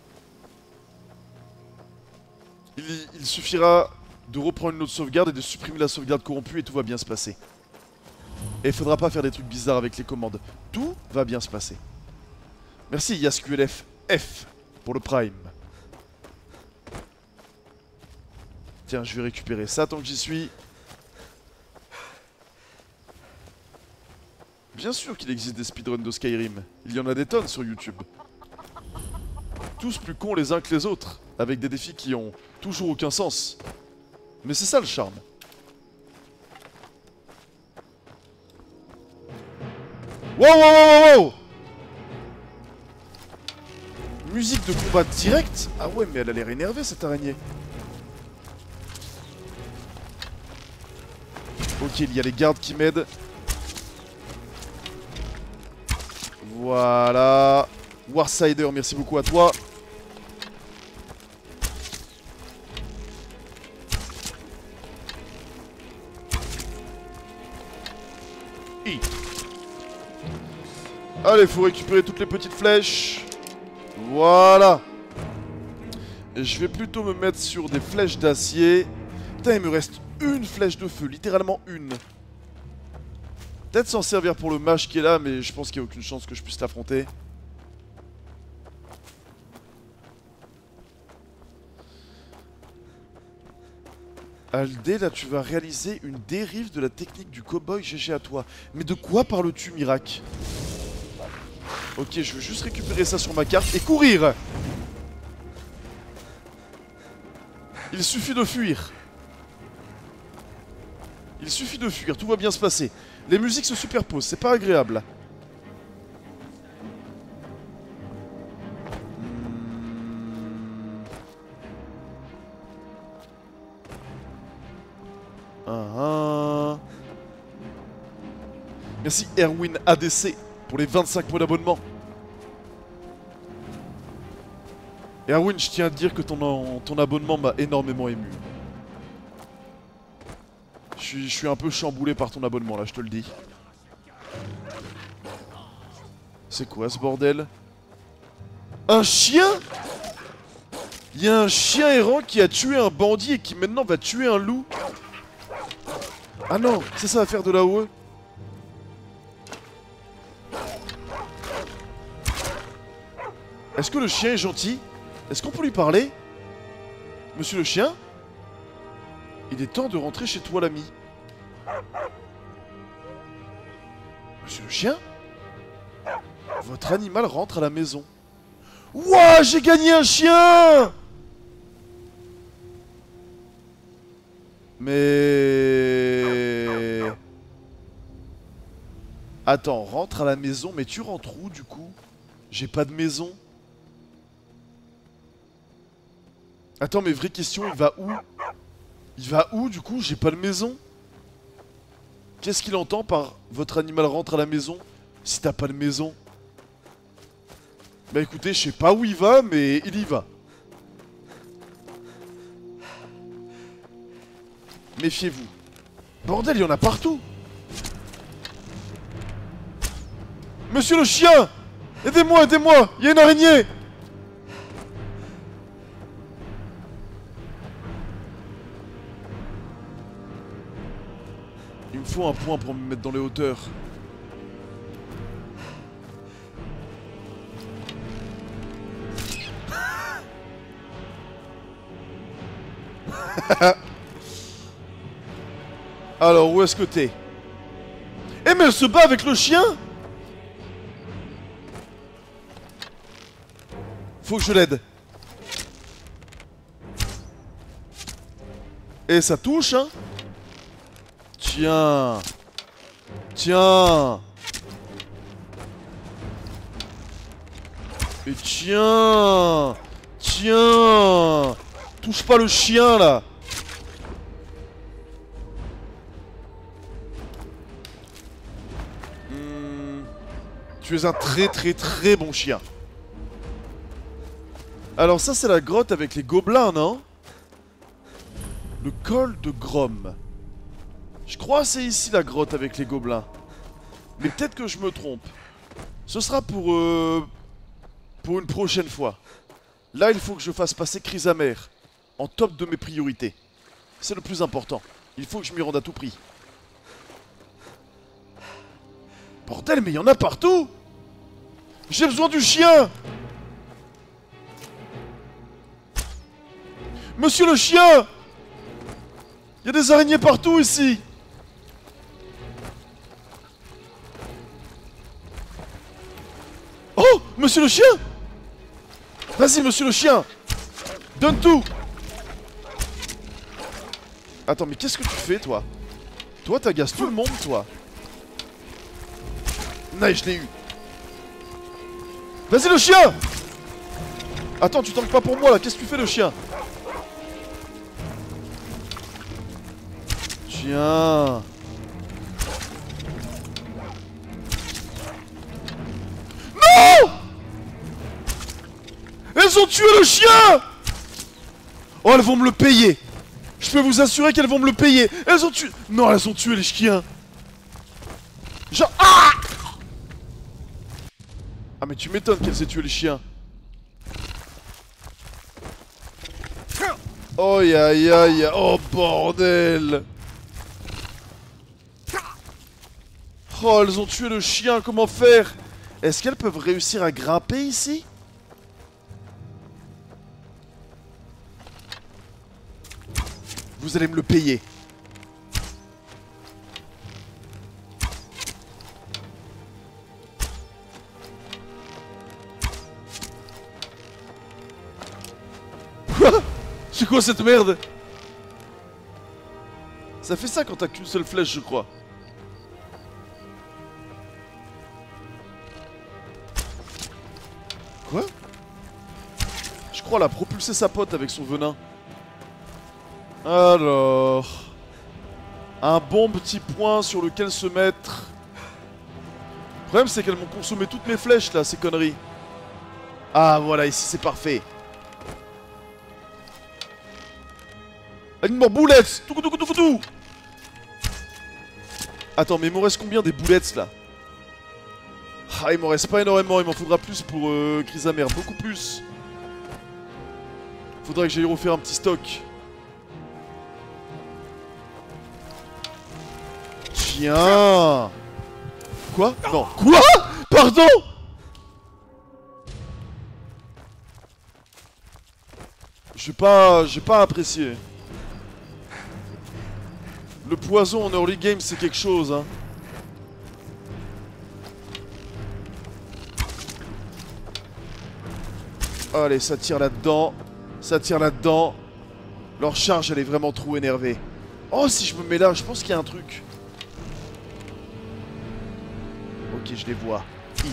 Il, il suffira de reprendre une autre sauvegarde et de supprimer la sauvegarde corrompue et tout va bien se passer. Et il faudra pas faire des trucs bizarres avec les commandes. Tout va bien se passer. Merci YasQLF F pour le Prime. Tiens, je vais récupérer ça tant que j'y suis. Bien sûr qu'il existe des speedruns de Skyrim. Il y en a des tonnes sur YouTube. Tous plus cons les uns que les autres, avec des défis qui ont toujours aucun sens. Mais c'est ça le charme. Wow, wow, wow, wow! Musique de combat direct? Ah ouais, mais elle a l'air énervée cette araignée. Ok, il y a les gardes qui m'aident. Voilà. Warsider, merci beaucoup à toi. I. Allez, faut récupérer toutes les petites flèches. Voilà. Et je vais plutôt me mettre sur des flèches d'acier. Putain, il me reste une flèche de feu, littéralement une. Peut-être s'en servir pour le mage qui est là, mais je pense qu'il n'y a aucune chance que je puisse l'affronter. Aldé, là tu vas réaliser une dérive de la technique du cowboy. G G à toi. Mais de quoi parles-tu, Mirac? Ok, je veux juste récupérer ça sur ma carte et courir. Il suffit de fuir. Il suffit de fuir, tout va bien se passer. Les musiques se superposent, c'est pas agréable. Hmm. Ah, ah. Merci Erwin A D C pour les vingt-cinq mois d'abonnement. Erwin, je tiens à te dire que ton, ton abonnement m'a énormément ému. Je suis, je suis un peu chamboulé par ton abonnement là, je te le dis. C'est quoi ce bordel? Un chien? Il y a un chien errant qui a tué un bandit et qui maintenant va tuer un loup. Ah non, c'est ça à faire de l'A O E. Est-ce que le chien est gentil? Est-ce qu'on peut lui parler? Monsieur le chien? Il est temps de rentrer chez toi, l'ami. Monsieur le chien? Votre animal rentre à la maison. Ouah, j'ai gagné un chien! Mais... Attends, rentre à la maison, mais tu rentres où, du coup? J'ai pas de maison. Attends, mais vraie question, il va où? Il va où, du coup? J'ai pas de maison. Qu'est-ce qu'il entend par « votre animal rentre à la maison » si t'as pas de maison? Bah écoutez, je sais pas où il va, mais il y va. Méfiez-vous. Bordel, il y en a partout. Monsieur le chien! Aidez-moi, aidez-moi! Il y a une araignée! Il me faut un point pour me mettre dans les hauteurs. Alors, où est-ce que t'es? Eh mais elle se bat avec le chien? Faut que je l'aide. Et ça touche, hein? Tiens. Tiens. Et tiens. Tiens. Touche pas le chien, là. Tu es un très très très bon chien. Alors ça c'est la grotte avec les gobelins, non? Le col de Grom. Je crois que c'est ici la grotte avec les gobelins. Mais peut-être que je me trompe. Ce sera pour... Euh, pour une prochaine fois. Là il faut que je fasse passer Chrysamer en top de mes priorités. C'est le plus important. Il faut que je m'y rende à tout prix. Bordel, mais il y en a partout! J'ai besoin du chien! Monsieur le chien! Il y a des araignées partout ici! Oh! Monsieur le chien! Vas-y, monsieur le chien! Donne tout! Attends, mais qu'est-ce que tu fais, toi? Toi, t'agaces tout le monde, toi! Nice, je l'ai eu! Vas-y, le chien! Attends, tu tanques pas pour moi, là! Qu'est-ce que tu fais, le chien? Chien! Non! Elles ont tué le chien! Oh, elles vont me le payer! Je peux vous assurer qu'elles vont me le payer! Elles ont tué... Non, elles ont tué les chiens! Genre... Ah! Ah, mais tu m'étonnes qu'elles aient tué les chiens! Oh, aïe aïe aïe! Oh, bordel! Oh, elles ont tué le chien, comment faire? Est-ce qu'elles peuvent réussir à grimper ici? Vous allez me le payer. Quoi? C'est quoi cette merde? Ça fait ça quand t'as qu'une seule flèche, je crois. Quoi? Je crois elle a propulsé sa pote avec son venin. Alors... Un bon petit point sur lequel se mettre. Le problème c'est qu'elles m'ont consommé toutes mes flèches là, ces conneries. Ah voilà, ici c'est parfait. Une more boulettes. Tout, tout, tout, tout, tout. Attends, mais il m'en reste combien des boulettes là? Ah, il m'en reste pas énormément, il m'en faudra plus pour euh, Chrysamer, beaucoup plus. Faudrait que j'aille refaire un petit stock. Tiens. Quoi? Non. Quoi? Pardon? J'ai pas... J'ai pas apprécié. Le poison en early game c'est quelque chose, hein. Allez, ça tire là-dedans. Ça tire là-dedans. Leur charge, elle est vraiment trop énervée. Oh, si je me mets là, je pense qu'il y a un truc. Ok, je les vois. I.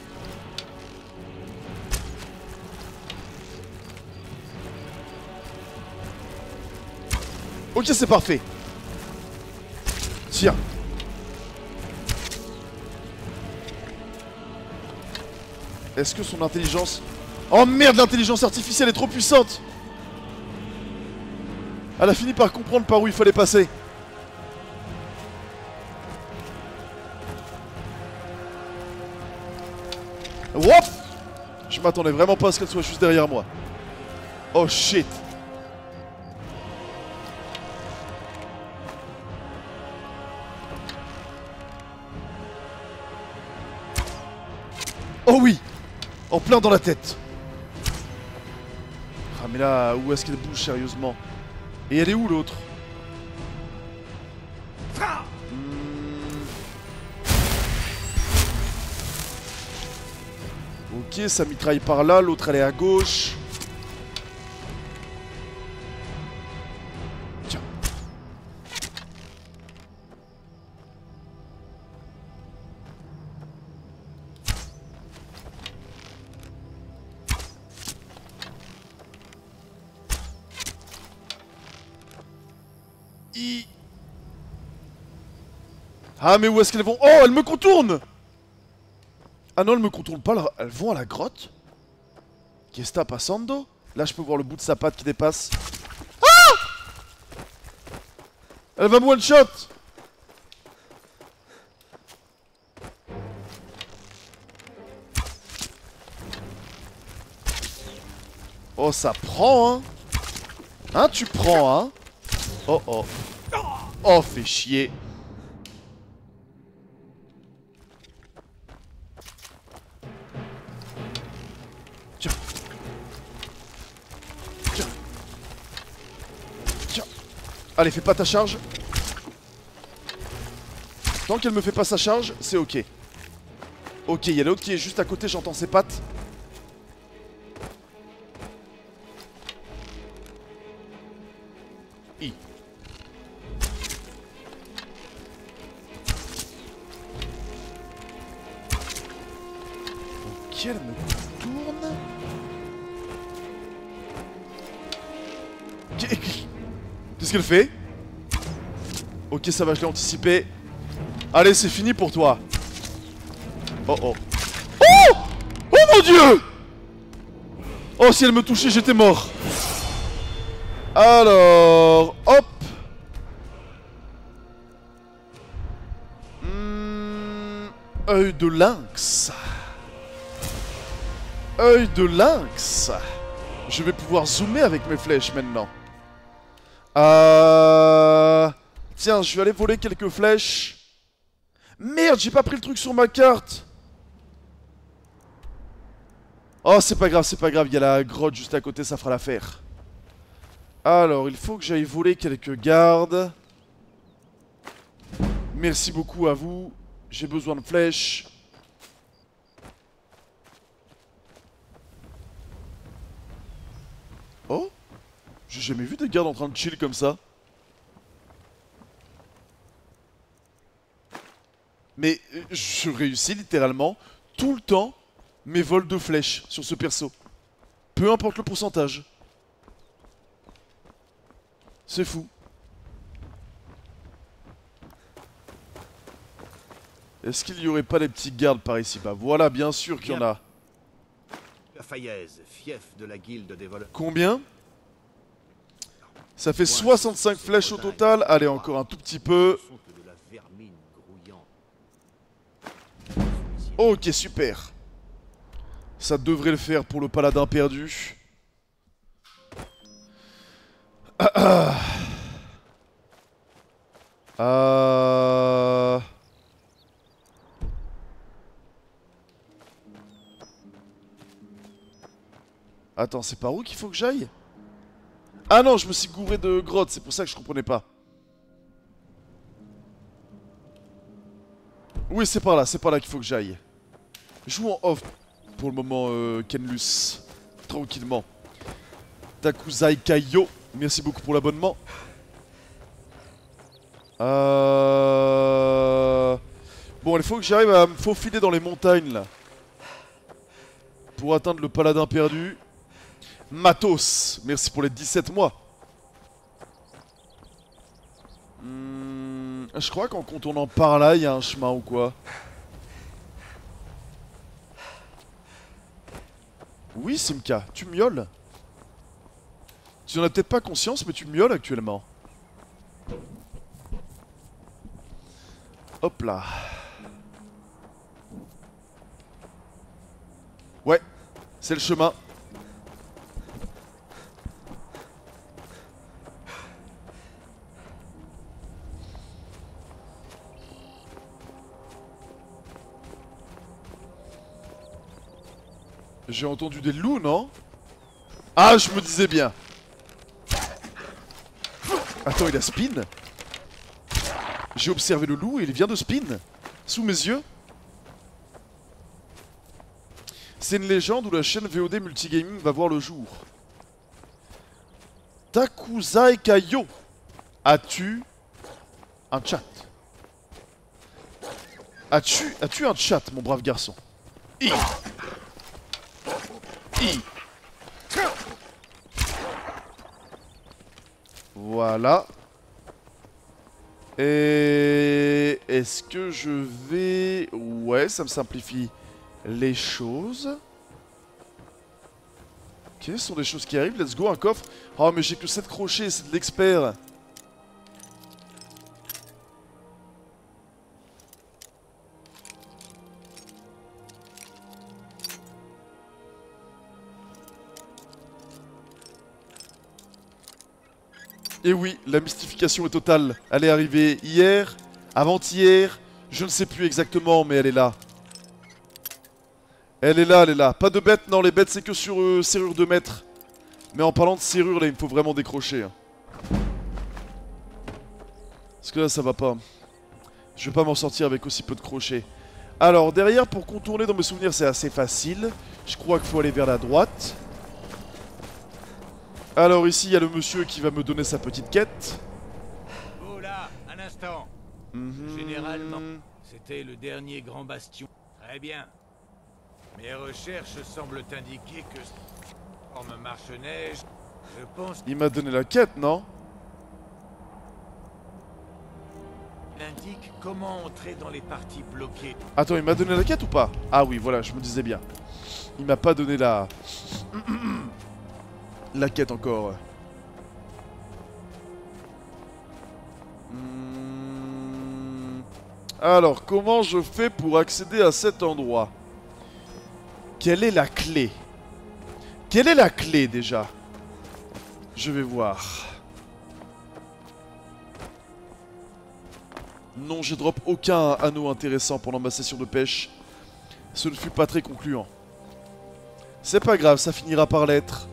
Ok, c'est parfait. Tiens. Est-ce que son intelligence... Oh merde, l'intelligence artificielle est trop puissante. Elle a fini par comprendre par où il fallait passer. Wop! Je m'attendais vraiment pas à ce qu'elle soit juste derrière moi. Oh shit. Oh oui! En plein dans la tête. Ah mais là, où est-ce qu'elle bouge sérieusement? Et elle est où l'autre? hmm. Ok, ça mitraille par là, l'autre elle est à gauche. Tiens. I... Ah mais où est-ce qu'elles vont? Oh, elles me contournent! Ah non, elles me contournent pas, elles vont à la grotte. Qu'est-ce que passando? Là, je peux voir le bout de sa patte qui dépasse. Ah! Elle va me one-shot. Oh, ça prend, hein. Hein, tu prends, hein. Oh, oh. Oh, fais chier. Tiens. Tiens. Tiens. Allez, fais pas ta charge. Tant qu'elle me fait pas sa charge, c'est ok. Ok, il y a l'autre qui est juste à côté, j'entends ses pattes. I. Ok, elle me tourne. Qu'est-ce qu'elle fait? Ok, ça va, je l'ai anticipé. Allez, c'est fini pour toi. Oh oh. Oh! Oh mon dieu! Oh, si elle me touchait, j'étais mort. Alors, hop. Hmm, œil de lynx. Œil de lynx. Je vais pouvoir zoomer avec mes flèches maintenant. Euh... Tiens, je vais aller voler quelques flèches. Merde, j'ai pas pris le truc sur ma carte. Oh, c'est pas grave, c'est pas grave. Il y a la grotte juste à côté, ça fera l'affaire. Alors, il faut que j'aille voler quelques gardes. Merci beaucoup à vous. J'ai besoin de flèches. Oh, j'ai jamais vu des gardes en train de chill comme ça. Mais euh, je réussis littéralement tout le temps mes vols de flèches sur ce perso. Peu importe le pourcentage. C'est fou. Est-ce qu'il y aurait pas des petits gardes par ici? Bah voilà, bien sûr qu'il y en a. La Faillaise, fief de la guilde des voleurs. Combien? Ça fait soixante-cinq flèches au total. Allez, encore un tout petit peu. Ok, super. Ça devrait le faire pour le paladin perdu. Ah, ah. Euh... Attends, c'est par où qu'il faut que j'aille? Ah non, je me suis gouré de grotte, c'est pour ça que je comprenais pas. Oui, c'est par là, c'est par là qu'il faut que j'aille. Joue en off pour le moment, euh, Kenlus. Tranquillement. Takuzai Kaio, merci beaucoup pour l'abonnement. Euh... Bon, il faut que j'arrive à me faufiler dans les montagnes, là. Pour atteindre le paladin perdu. Matos, merci pour les dix-sept mois. Hmm, je crois qu'en contournant par là, il y a un chemin ou quoi. Oui, Simka, tu miaules. Tu n'en as peut-être pas conscience, mais tu miaules actuellement. Hop là. Ouais, c'est le chemin. J'ai entendu des loups, non? Ah, je me disais bien. Attends, il a spin? J'ai observé le loup et il vient de spin. Sous mes yeux. C'est une légende où la chaîne V O D Multigaming va voir le jour. Takuzai Kaio. As-tu un chat? As-tu as-tu un chat, mon brave garçon? I. I. Voilà. Et est-ce que je vais... Ouais, ça me simplifie les choses. Ok, ce sont des choses qui arrivent. Let's go, un coffre. Oh, mais j'ai que sept crochets, c'est de l'expert. Et oui, la mystification est totale. Elle est arrivée hier, avant-hier, je ne sais plus exactement, mais elle est là. Elle est là, elle est là. Pas de bêtes, non, les bêtes c'est que sur euh, serrure de maître. Mais en parlant de serrure, là, il me faut vraiment décrocher. Hein. Parce que là, ça va pas. Je vais pas m'en sortir avec aussi peu de crochets. Alors, derrière, pour contourner dans mes souvenirs, c'est assez facile. Je crois qu'il faut aller vers la droite. Alors ici, il y a le monsieur qui va me donner sa petite quête. Oh là, un instant. Mmh. Généralement, c'était le dernier grand bastion. Très bien. Mes recherches semblent indiquer que forme marche-neige, je pense Il m'a donné la quête, non? qu'il indique comment entrer dans les parties bloquées. Attends, il m'a donné la quête ou pas? Ah oui, voilà, je me disais bien. Il m'a pas donné la... la quête encore. Hmm. Alors, comment je fais pour accéder à cet endroit? Quelle est la clé? Quelle est la clé déjà? Je vais voir. Non, je drop aucun anneau intéressant pendant ma session de pêche. Ce ne fut pas très concluant. C'est pas grave, ça finira par l'être.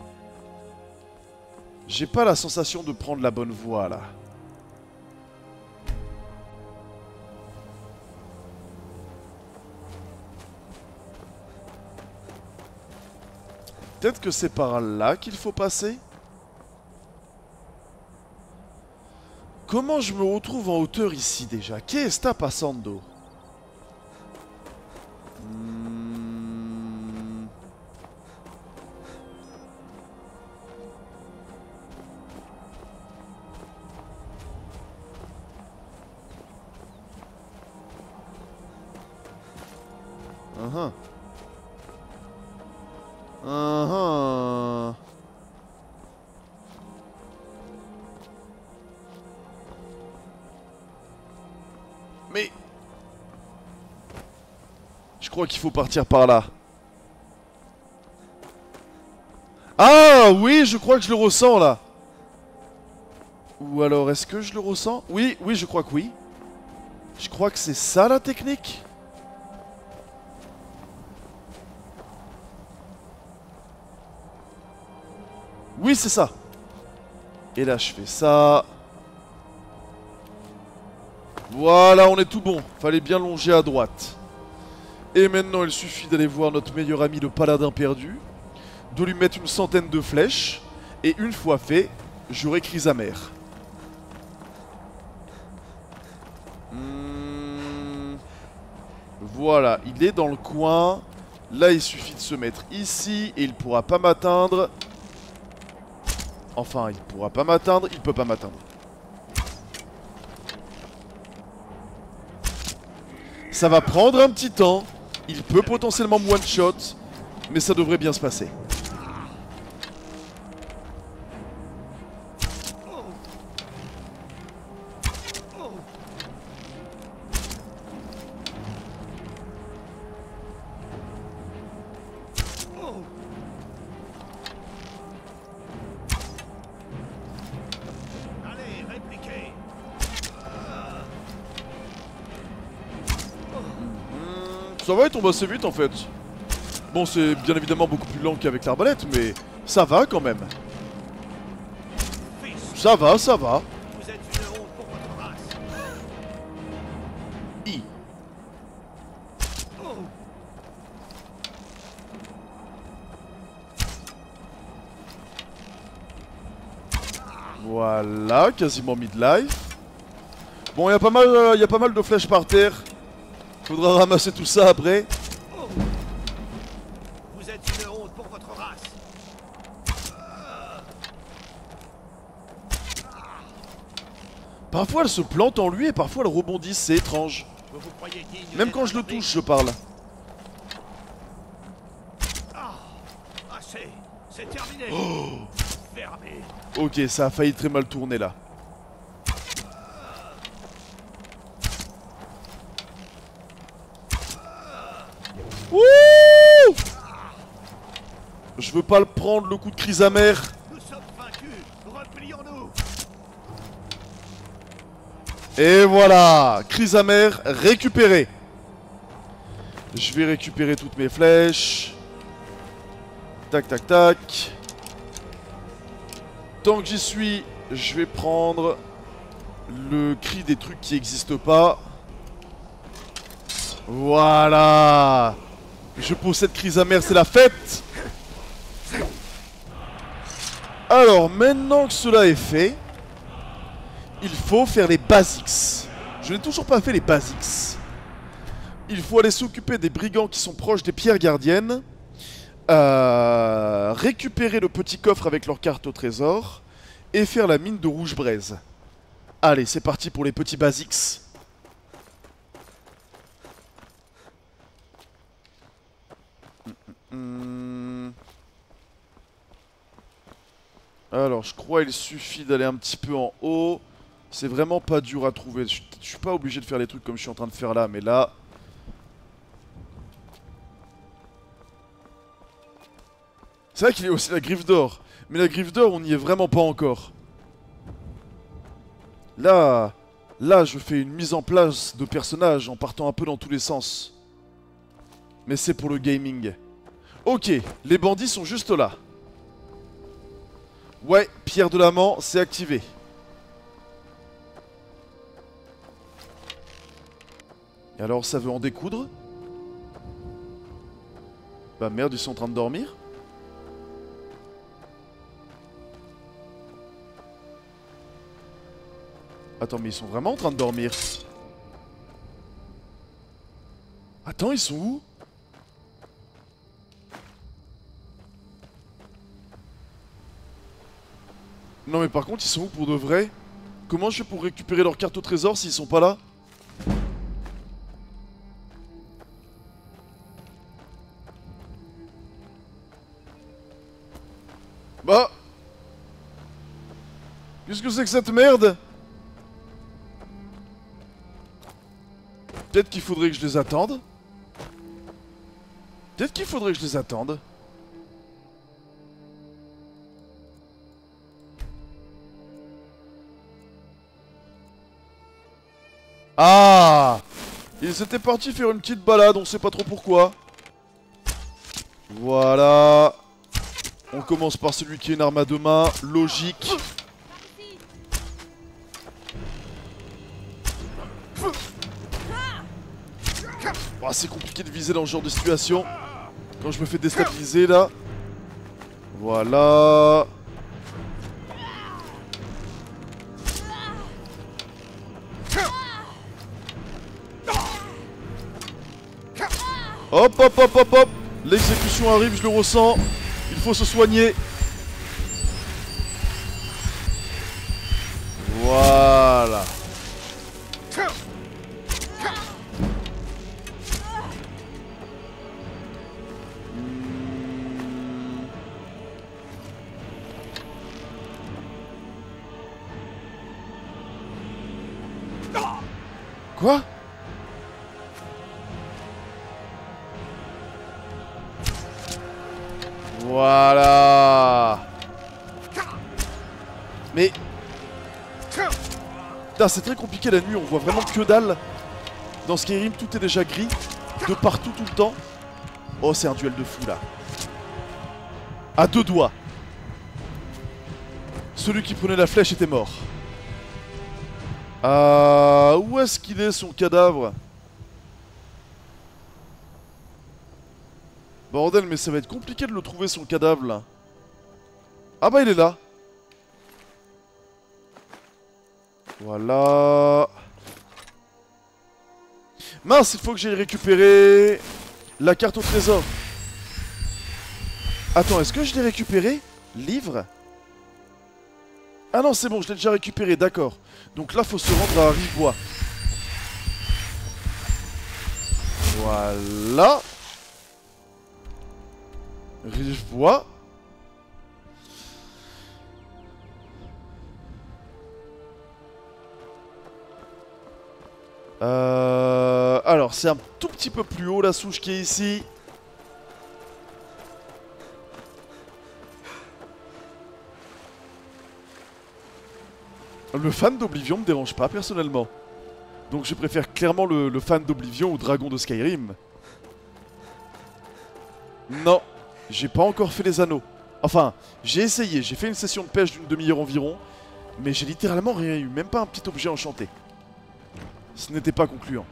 J'ai pas la sensation de prendre la bonne voie là. Peut-être que c'est par là qu'il faut passer. Comment je me retrouve en hauteur ici déjà? Qu'est-ce que sta passando? Hmm. Uh-huh. Uh-huh. Mais... je crois qu'il faut partir par là. Ah oui, je crois que je le ressens là. Ou alors est-ce que je le ressens? Oui, oui, je crois que oui. Je crois que c'est ça la technique. Oui, c'est ça. Et là, je fais ça. Voilà, on est tout bon. Fallait bien longer à droite. Et maintenant, il suffit d'aller voir notre meilleur ami, le paladin perdu. De lui mettre une centaine de flèches. Et une fois fait, j'aurai Chrysamère. Hmm. Voilà, il est dans le coin. Là, il suffit de se mettre ici. Et il pourra pas m'atteindre. Enfin, il pourra pas m'atteindre, il peut pas m'atteindre. Ça va prendre un petit temps. Il peut potentiellement me one-shot. Mais ça devrait bien se passer. Ça va, il tombe assez vite en fait. Bon, c'est bien évidemment beaucoup plus lent qu'avec l'arbalète, mais ça va quand même. Ça va, ça va. Vous êtes une honte pour votre race. I. Voilà, quasiment midlife. Bon, il y a pas mal, il y a pas mal de flèches par terre. Faudra ramasser tout ça après. Vous êtes une honte pour votre race. Parfois elle se plante en lui et parfois elle rebondit, c'est étrange. Vous vous croyez digne Même d'être quand je le appelé touche, je parle. Oh. Fermé. Ok, ça a failli très mal tourner là. Wouh! Je veux pas le prendre, le coup de crise amère. Nous sommes vaincus. Replions-nous. Et voilà, crise amère récupérée. Je vais récupérer toutes mes flèches. Tac, tac, tac. Tant que j'y suis, je vais prendre le cri des trucs qui n'existent pas. Voilà. Je possède crise amère, c'est la fête. Alors, maintenant que cela est fait, il faut faire les basics. Je n'ai toujours pas fait les basics. Il faut aller s'occuper des brigands qui sont proches des pierres gardiennes. Euh, récupérer le petit coffre avec leur carte au trésor. Et faire la mine de rouge braise. Allez, c'est parti pour les petits basics. Hum. Alors, je crois qu'il suffit d'aller un petit peu en haut. C'est vraiment pas dur à trouver. Je, je suis pas obligé de faire les trucs comme je suis en train de faire là, mais là... C'est vrai qu'il y a aussi la griffe d'or. Mais la griffe d'or, on n'y est vraiment pas encore. Là... Là, je fais une mise en place de personnages en partant un peu dans tous les sens. Mais c'est pour le gaming. Ok, les bandits sont juste là. Ouais, pierre de l'amant, c'est activé. Et alors, ça veut en découdre? Bah merde, ils sont en train de dormir? Attends, mais ils sont vraiment en train de dormir? Attends, ils sont où? Non mais par contre, ils sont où pour de vrai? Comment je fais pour récupérer leur carte au trésor s'ils sont pas là? Bah... Qu'est-ce que c'est que cette merde? Peut-être qu'il faudrait que je les attende. Peut-être qu'il faudrait que je les attende. Ah! Ils étaient partis faire une petite balade, on sait pas trop pourquoi. Voilà. On commence par celui qui a une arme à deux mains, logique. Oh, c'est compliqué de viser dans ce genre de situation. Quand je me fais déstabiliser là. Voilà. Hop hop hop hop hop. L'exécution arrive, je le ressens. Il faut se soigner. Voilà. Quoi? Voilà. Mais... Putain, c'est très compliqué la nuit, on voit vraiment que dalle. Dans Skyrim, tout est déjà gris. De partout, tout le temps. Oh, c'est un duel de fou, là. À deux doigts. Celui qui prenait la flèche était mort. Euh... Où est-ce qu'il est, son cadavre? Bordel, mais ça va être compliqué de le trouver, son cadavre, là. Ah bah, il est là. Voilà. Mince, il faut que j'aille récupérer la carte au trésor. Attends, est-ce que je l'ai récupéré? Livre? Ah non, c'est bon, je l'ai déjà récupéré, d'accord. Donc là, faut se rendre à Rivebois. Voilà. Rivebois. Euh... Alors, c'est un tout petit peu plus haut la souche qui est ici. Le fan d'Oblivion me dérange pas personnellement. Donc je préfère clairement le, le fan d'Oblivion au dragon de Skyrim. Non, j'ai pas encore fait les anneaux. Enfin, j'ai essayé, j'ai fait une session de pêche d'une demi-heure environ, mais j'ai littéralement rien eu, même pas un petit objet enchanté. Ce n'était pas concluant.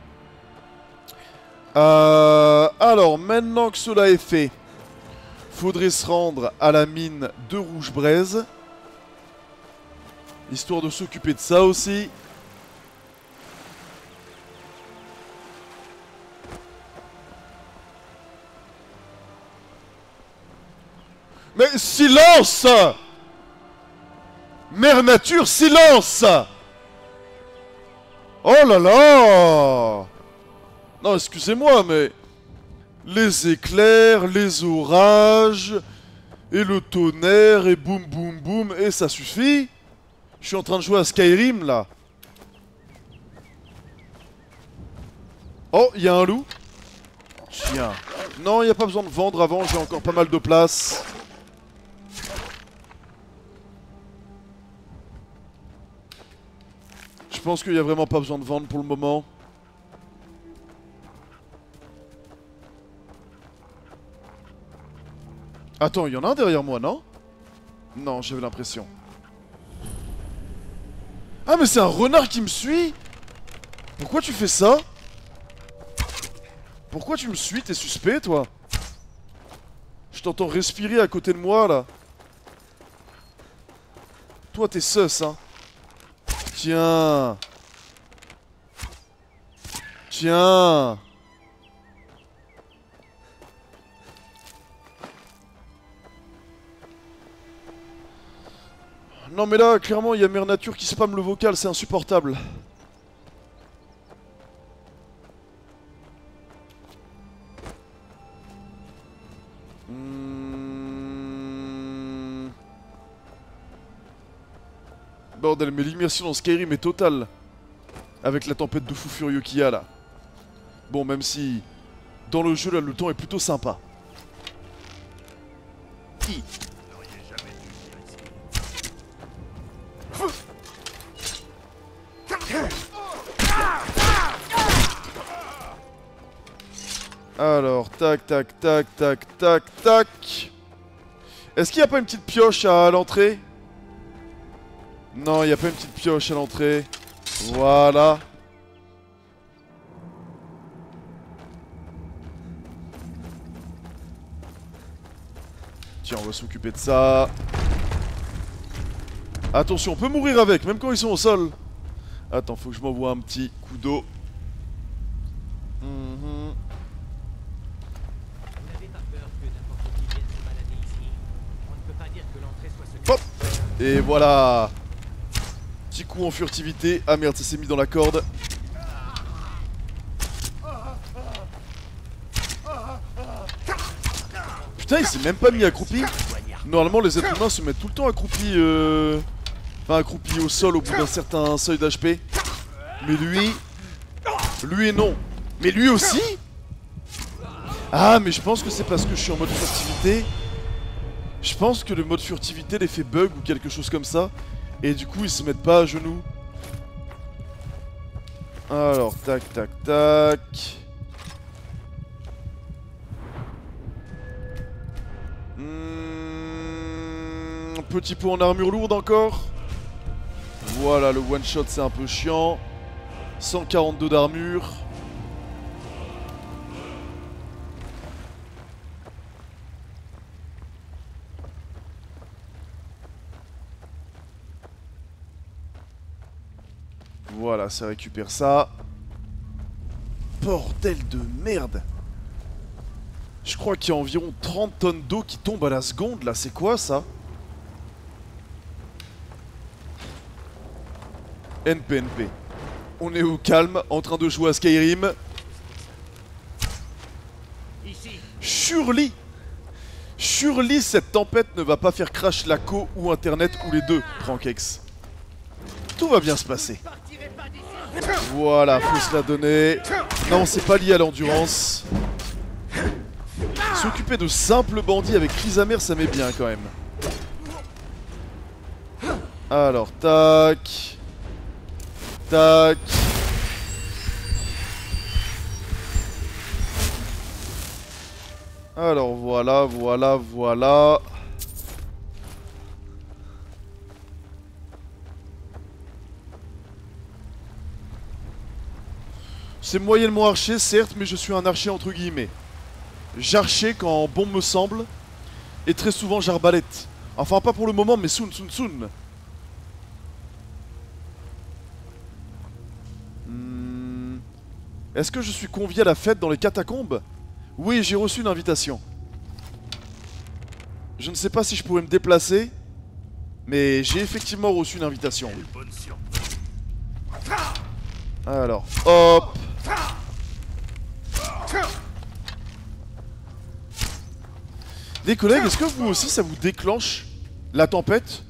Euh, alors, maintenant que cela est fait, faudrait se rendre à la mine de Rouge-Braise. Histoire de s'occuper de ça aussi. Mais silence! Mère Nature, silence! Oh là là! Non, excusez-moi, mais... Les éclairs, les orages, et le tonnerre, et boum boum boum, et ça suffit? Je suis en train de jouer à Skyrim, là. Oh, il y a un loup. Tiens. Non, il n'y a pas besoin de vendre avant, j'ai encore pas mal de place. Je pense qu'il n'y a vraiment pas besoin de vendre pour le moment. Attends, il y en a un derrière moi, non? Non, j'avais l'impression. Ah, mais c'est un renard qui me suit? Pourquoi tu fais ça? Pourquoi tu me suis? T'es suspect, toi? Je t'entends respirer à côté de moi, là. Toi, t'es sus, hein. Tiens. Tiens. Non mais là, clairement, il y a Mère Nature qui spamme le vocal, c'est insupportable. Hmm... Bordel, mais l'immersion dans Skyrim est totale. Avec la tempête de fou furieux qu'il y a là. Bon, même si... Dans le jeu, là, le temps est plutôt sympa. Qui Alors, tac, tac, tac, tac, tac, tac. Est-ce qu'il n'y a pas une petite pioche à l'entrée? Non, il n'y a pas une petite pioche à l'entrée. Voilà. Tiens, on va s'occuper de ça. Attention, on peut mourir avec, même quand ils sont au sol. Attends, faut que je m'envoie un petit coup d'eau. Mm-hmm. Hop. Et voilà. Petit coup en furtivité. Ah merde, ça s'est mis dans la corde. Putain, il s'est même pas mis accroupi. Normalement, les êtres humains se mettent tout le temps accroupis. Euh... Enfin, accroupis au sol au bout d'un certain seuil d'H P. Mais lui... Lui non. Mais lui aussi? Ah, mais je pense que c'est parce que je suis en mode furtivité. Je pense que le mode furtivité les fait bug ou quelque chose comme ça. Et du coup, ils se mettent pas à genoux. Alors, tac, tac, tac. Hmm, petit pot en armure lourde encore. Voilà, le one shot c'est un peu chiant. cent quarante-deux d'armure. Voilà, ça récupère ça. Bordel de merde. Je crois qu'il y a environ trente tonnes d'eau qui tombent à la seconde, là. C'est quoi, ça? N P N P. On est au calme, en train de jouer à Skyrim. Surely Surely cette tempête ne va pas faire crash la co ou internet ou les deux, Frankex. Tout va bien se passer. Voilà, faut se la donner. Non, c'est pas lié à l'endurance. S'occuper de simples bandits avec Chrysamère, ça met bien quand même. Alors, tac. Tac. Alors, voilà, voilà, voilà. C'est moyennement archer, certes, mais je suis un archer entre guillemets. J'archer quand bon me semble, et très souvent j'arbalète. Enfin, pas pour le moment, mais soon, soon, soon. Hmm. Est-ce que je suis convié à la fête dans les catacombes? Oui, j'ai reçu une invitation. Je ne sais pas si je pourrais me déplacer, mais j'ai effectivement reçu une invitation. Alors, hop. Les collègues, est-ce que vous aussi ça vous déclenche la tempête?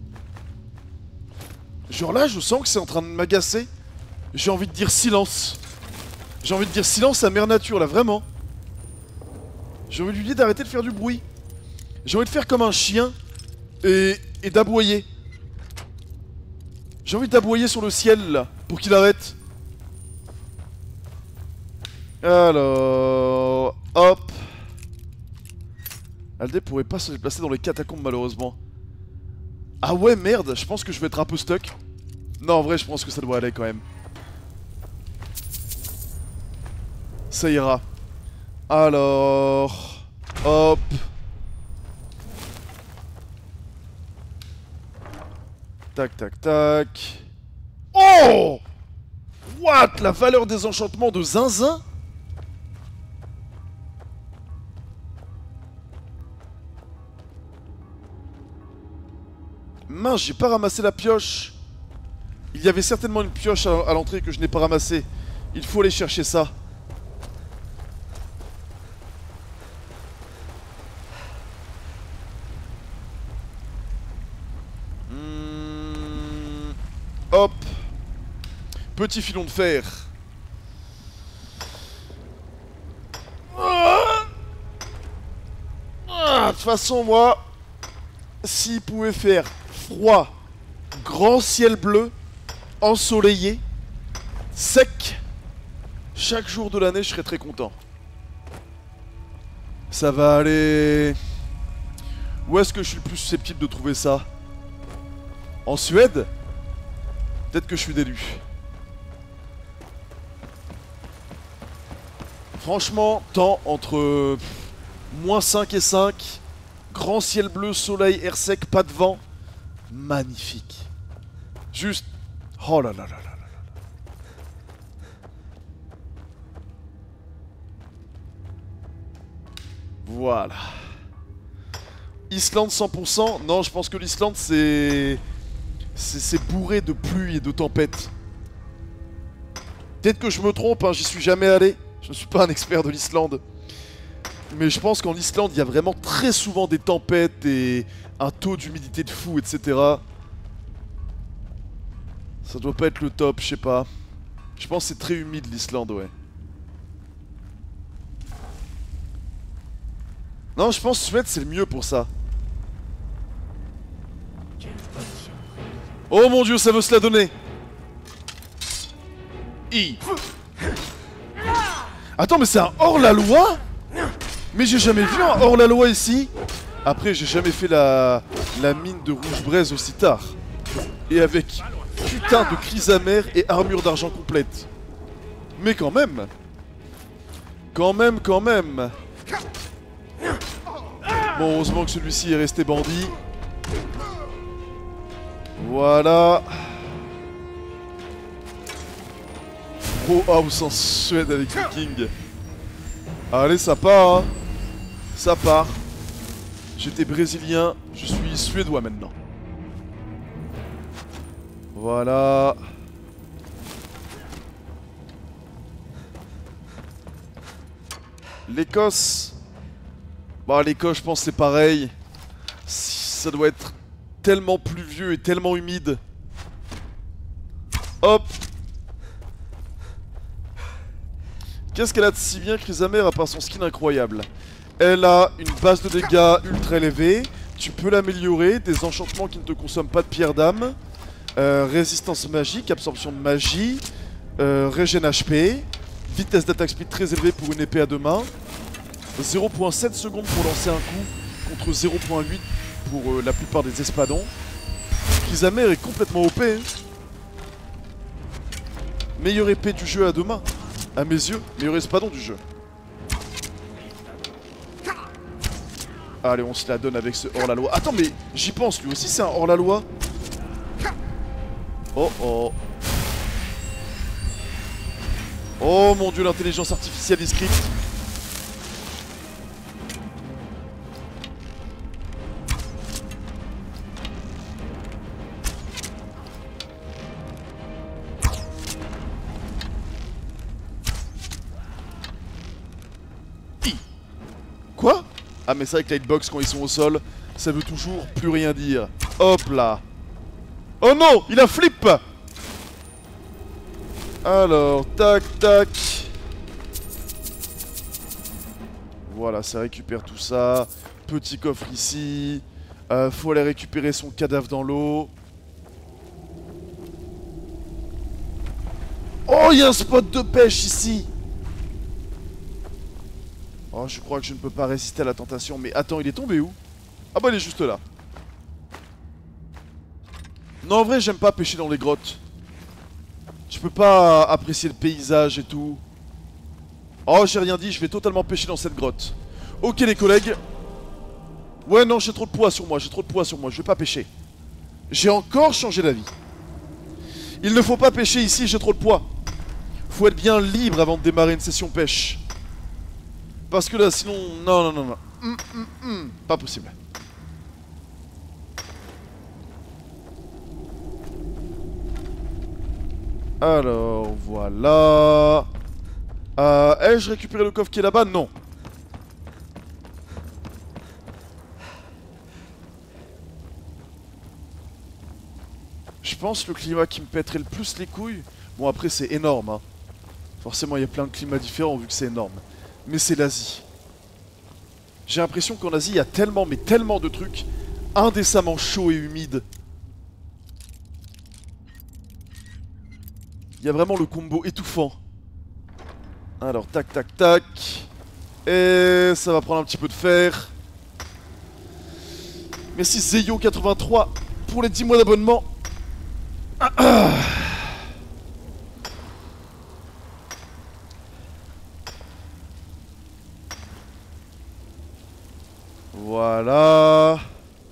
Genre là, je sens que c'est en train de m'agacer. J'ai envie de dire silence. J'ai envie de dire silence à mère nature, là, vraiment. J'ai envie de lui dire d'arrêter de faire du bruit. J'ai envie de faire comme un chien et, et d'aboyer. J'ai envie d'aboyer sur le ciel, là, pour qu'il arrête. Alors... Hop. Aldé pourrait pas se déplacer dans les catacombes, malheureusement. Ah ouais, merde, je pense que je vais être un peu stuck. Non, en vrai, je pense que ça doit aller quand même. Ça ira. Alors... Hop. Tac, tac, tac. Oh! What? La valeur des enchantements de Zinzin? Mince, j'ai pas ramassé la pioche. Il y avait certainement une pioche à, à l'entrée que je n'ai pas ramassée. Il faut aller chercher ça. Mmh. Hop. Petit filon de fer. Ah. Ah, de toute façon, moi, s'il pouvait faire froid, grand ciel bleu, ensoleillé, sec, chaque jour de l'année, je serais très content. Ça va aller... Où est-ce que je suis le plus susceptible de trouver ça? En Suède? Peut-être que je suis d'élu. Franchement, temps entre pff, moins cinq et cinq, grand ciel bleu, soleil, air sec, pas de vent. Magnifique. Juste... Oh là là là là là là. Voilà. Islande cent pour cent. Non, je pense que l'Islande, c'est... C'est bourré de pluie et de tempêtes. Peut-être que je me trompe, hein, j'y suis jamais allé. Je ne suis pas un expert de l'Islande. Mais je pense qu'en Islande, il y a vraiment très souvent des tempêtes et un taux d'humidité de fou, et cetera. Ça doit pas être le top, je sais pas. Je pense que c'est très humide l'Islande, ouais. Non, je pense que Suède, c'est le mieux pour ça. Oh mon dieu, ça veut se la donner. I. Attends, mais c'est un hors-la-loi? Mais j'ai jamais vu un hors-la-loi ici. Après, j'ai jamais fait la, la mine de rouge-braise aussi tard. Et avec putain de chrysamère et armure d'argent complète. Mais quand même. Quand même, quand même. Bon, heureusement que celui-ci est resté bandit. Voilà. Pro house en Suède avec Viking. Allez, ça part, hein. Ça part. J'étais brésilien, je suis suédois maintenant. Voilà. L'Écosse. Bah, l'Écosse, je pense c'est pareil. Ça doit être tellement pluvieux et tellement humide. Hop. Qu'est-ce qu'elle a de si bien Chrysamer à part son skin incroyable? Elle a une base de dégâts ultra élevée. Tu peux l'améliorer. Des enchantements qui ne te consomment pas de pierre d'âme. Euh, résistance magique, absorption de magie. Euh, régène H P. Vitesse d'attaque speed très élevée pour une épée à deux mains. zéro virgule sept secondes pour lancer un coup contre zéro virgule huit pour euh, la plupart des espadons. Chrysamer est complètement O P. Hein. Meilleure épée du jeu à deux mains. À mes yeux, meilleur espadon du jeu. Allez, on se la donne avec ce hors-la-loi. Attends, mais j'y pense, lui aussi c'est un hors-la-loi. Oh oh. Oh mon dieu, l'intelligence artificielle est script. Quoi? Ah mais c'est vrai que la hitbox quand ils sont au sol, ça veut toujours plus rien dire. Hop là. Oh non, il a flip. Alors, tac tac. Voilà, ça récupère tout ça. Petit coffre ici. Euh, faut aller récupérer son cadavre dans l'eau. Oh, il y a un spot de pêche ici. Oh, je crois que je ne peux pas résister à la tentation. Mais attends, il est tombé où? Ah bah, il est juste là. Non, en vrai, j'aime pas pêcher dans les grottes. Je peux pas apprécier le paysage et tout. Oh, j'ai rien dit, je vais totalement pêcher dans cette grotte. Ok, les collègues. Ouais, non, j'ai trop de poids sur moi, j'ai trop de poids sur moi, je vais pas pêcher. J'ai encore changé d'avis. Il ne faut pas pêcher ici, j'ai trop de poids. Faut être bien libre avant de démarrer une session pêche. Parce que là, sinon... Non, non, non, non. Hum, hum, hum. Pas possible. Alors, voilà... Euh, ai-je récupéré le coffre qui est là-bas? Non. Je pense le climat qui me pèterait le plus les couilles... Bon, après, c'est énorme, hein. Forcément, il y a plein de climats différents vu que c'est énorme. Mais c'est l'Asie. J'ai l'impression qu'en Asie, il y a tellement, mais tellement de trucs indécemment chauds et humides. Il y a vraiment le combo étouffant. Alors, tac, tac, tac. Et ça va prendre un petit peu de fer. Merci Zeyo quatre-vingt-trois pour les dix mois d'abonnement. Ah, ah. Voilà.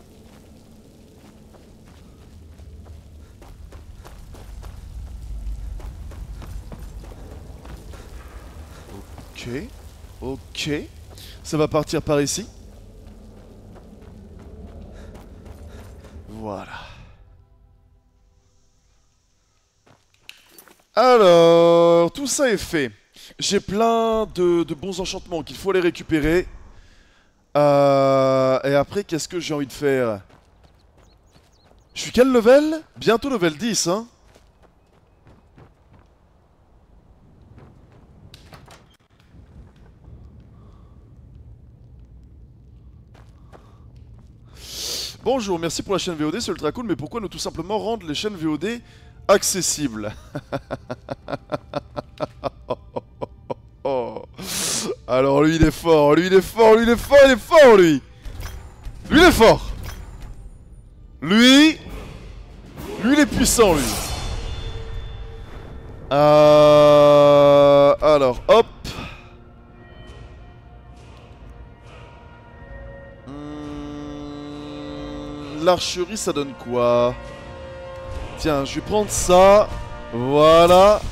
Ok. Ok. Ça va partir par ici. Voilà. Alors, tout ça est fait. J'ai plein de, de bons enchantements qu'il faut les récupérer. Euh, et après, qu'est-ce que j'ai envie de faire? Je suis quel level? Bientôt level dix, hein. Bonjour, merci pour la chaîne V O D, c'est ultra cool, mais pourquoi ne tout simplement rendre les chaînes V O D accessibles? Alors lui il est fort, lui il est fort, lui il est fort, il est fort lui. Lui il est fort. Lui, lui il est puissant lui. Euh... Alors hop. Hum... L'archerie ça donne quoi? Tiens, je vais prendre ça. Voilà.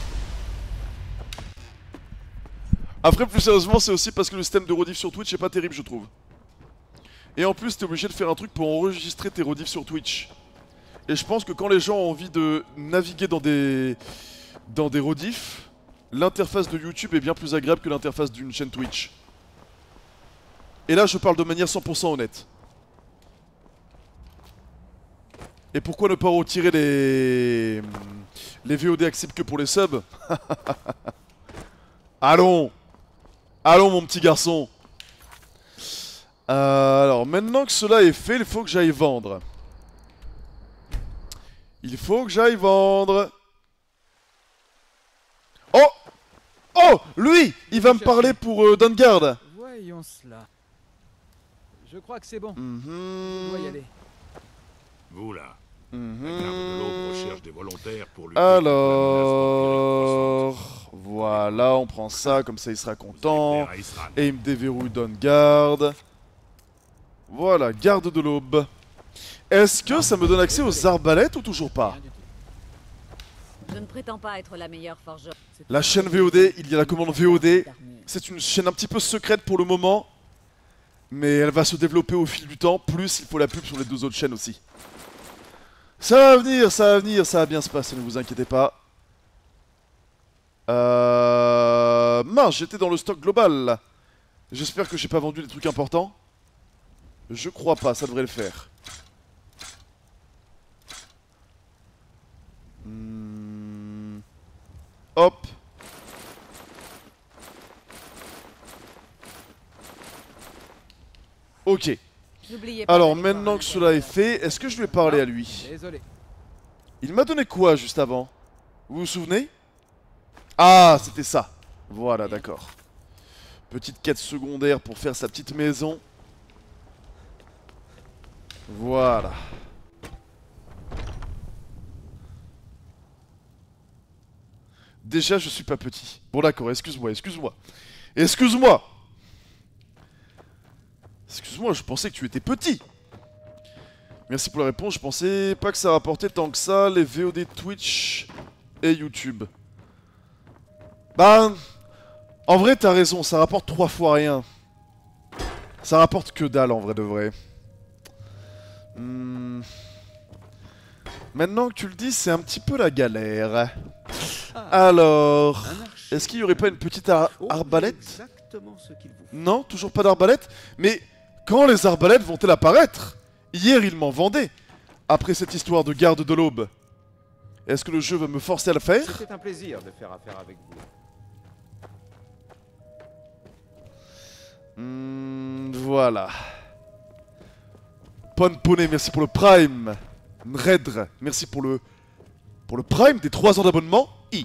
Après, plus sérieusement, c'est aussi parce que le système de rediff sur Twitch est pas terrible, je trouve. Et en plus, t'es obligé de faire un truc pour enregistrer tes rediffs sur Twitch. Et je pense que quand les gens ont envie de naviguer dans des dans des rediffs, l'interface de YouTube est bien plus agréable que l'interface d'une chaîne Twitch. Et là, je parle de manière cent pour cent honnête. Et pourquoi ne pas retirer les les V O D accessibles que pour les subs? Allons, Allons, mon petit garçon. Euh, alors, maintenant que cela est fait, il faut que j'aille vendre. Il faut que j'aille vendre. Oh! Oh! Lui! Il va me parler pour euh, Dawnguard. Voyons cela. Je crois que c'est bon. Mhm. On doit y aller. Vous là, Mhm. la garde de l'Aube recherche des volontaires pour lutter Alors... Voilà, on prend ça, comme ça il sera content. contre la menace vampirique croissante. Et il me déverrouille Dawnguard. Voilà, garde de l'aube. Est-ce que ça me donne accès aux arbalètes ou toujours pas? Rien du tout. Je ne prétends pas être la meilleure forgeuse. La chaîne V O D, il y a la commande V O D. C'est une chaîne un petit peu secrète pour le moment. Mais elle va se développer au fil du temps. Plus il faut la pub sur les deux autres chaînes aussi. Ça va venir, ça va venir, ça va bien se passer, ne vous inquiétez pas. Euh... Mince, j'étais dans le stock global. J'espère que j'ai pas vendu des trucs importants. Je crois pas, ça devrait le faire. Hmm. Hop. Ok. N'oubliez pas Alors d'aller voir maintenant un que cela est fait, est-ce que je lui ai parlé à lui? Désolé. Il m'a donné quoi juste avant? Vous vous souvenez? Ah, c'était ça. Voilà, d'accord. Petite quête secondaire pour faire sa petite maison. Voilà. Déjà, je suis pas petit. Bon, d'accord, excuse-moi, excuse-moi. Excuse-moi. Excuse-moi, je pensais que tu étais petit. Merci pour la réponse, je pensais pas que ça rapportait tant que ça les V O D Twitch et YouTube. Bah, en vrai t'as raison, ça rapporte trois fois rien. Ça rapporte que dalle en vrai de vrai. Hmm. Maintenant que tu le dis, c'est un petit peu la galère. Alors, est-ce qu'il y aurait pas une petite ar arbalète? Exactement ce qu'il vous faut. Non, toujours pas d'arbalète. Mais quand les arbalètes vont-elles apparaître? Hier, il m'en vendait. Après cette histoire de garde de l'aube. Est-ce que le jeu va me forcer à le faire? C'était un plaisir de faire affaire avec vous. Hmm, voilà. Pon Poney, merci pour le Prime. Nredre, merci pour le... Pour le Prime des trois ans d'abonnement. I.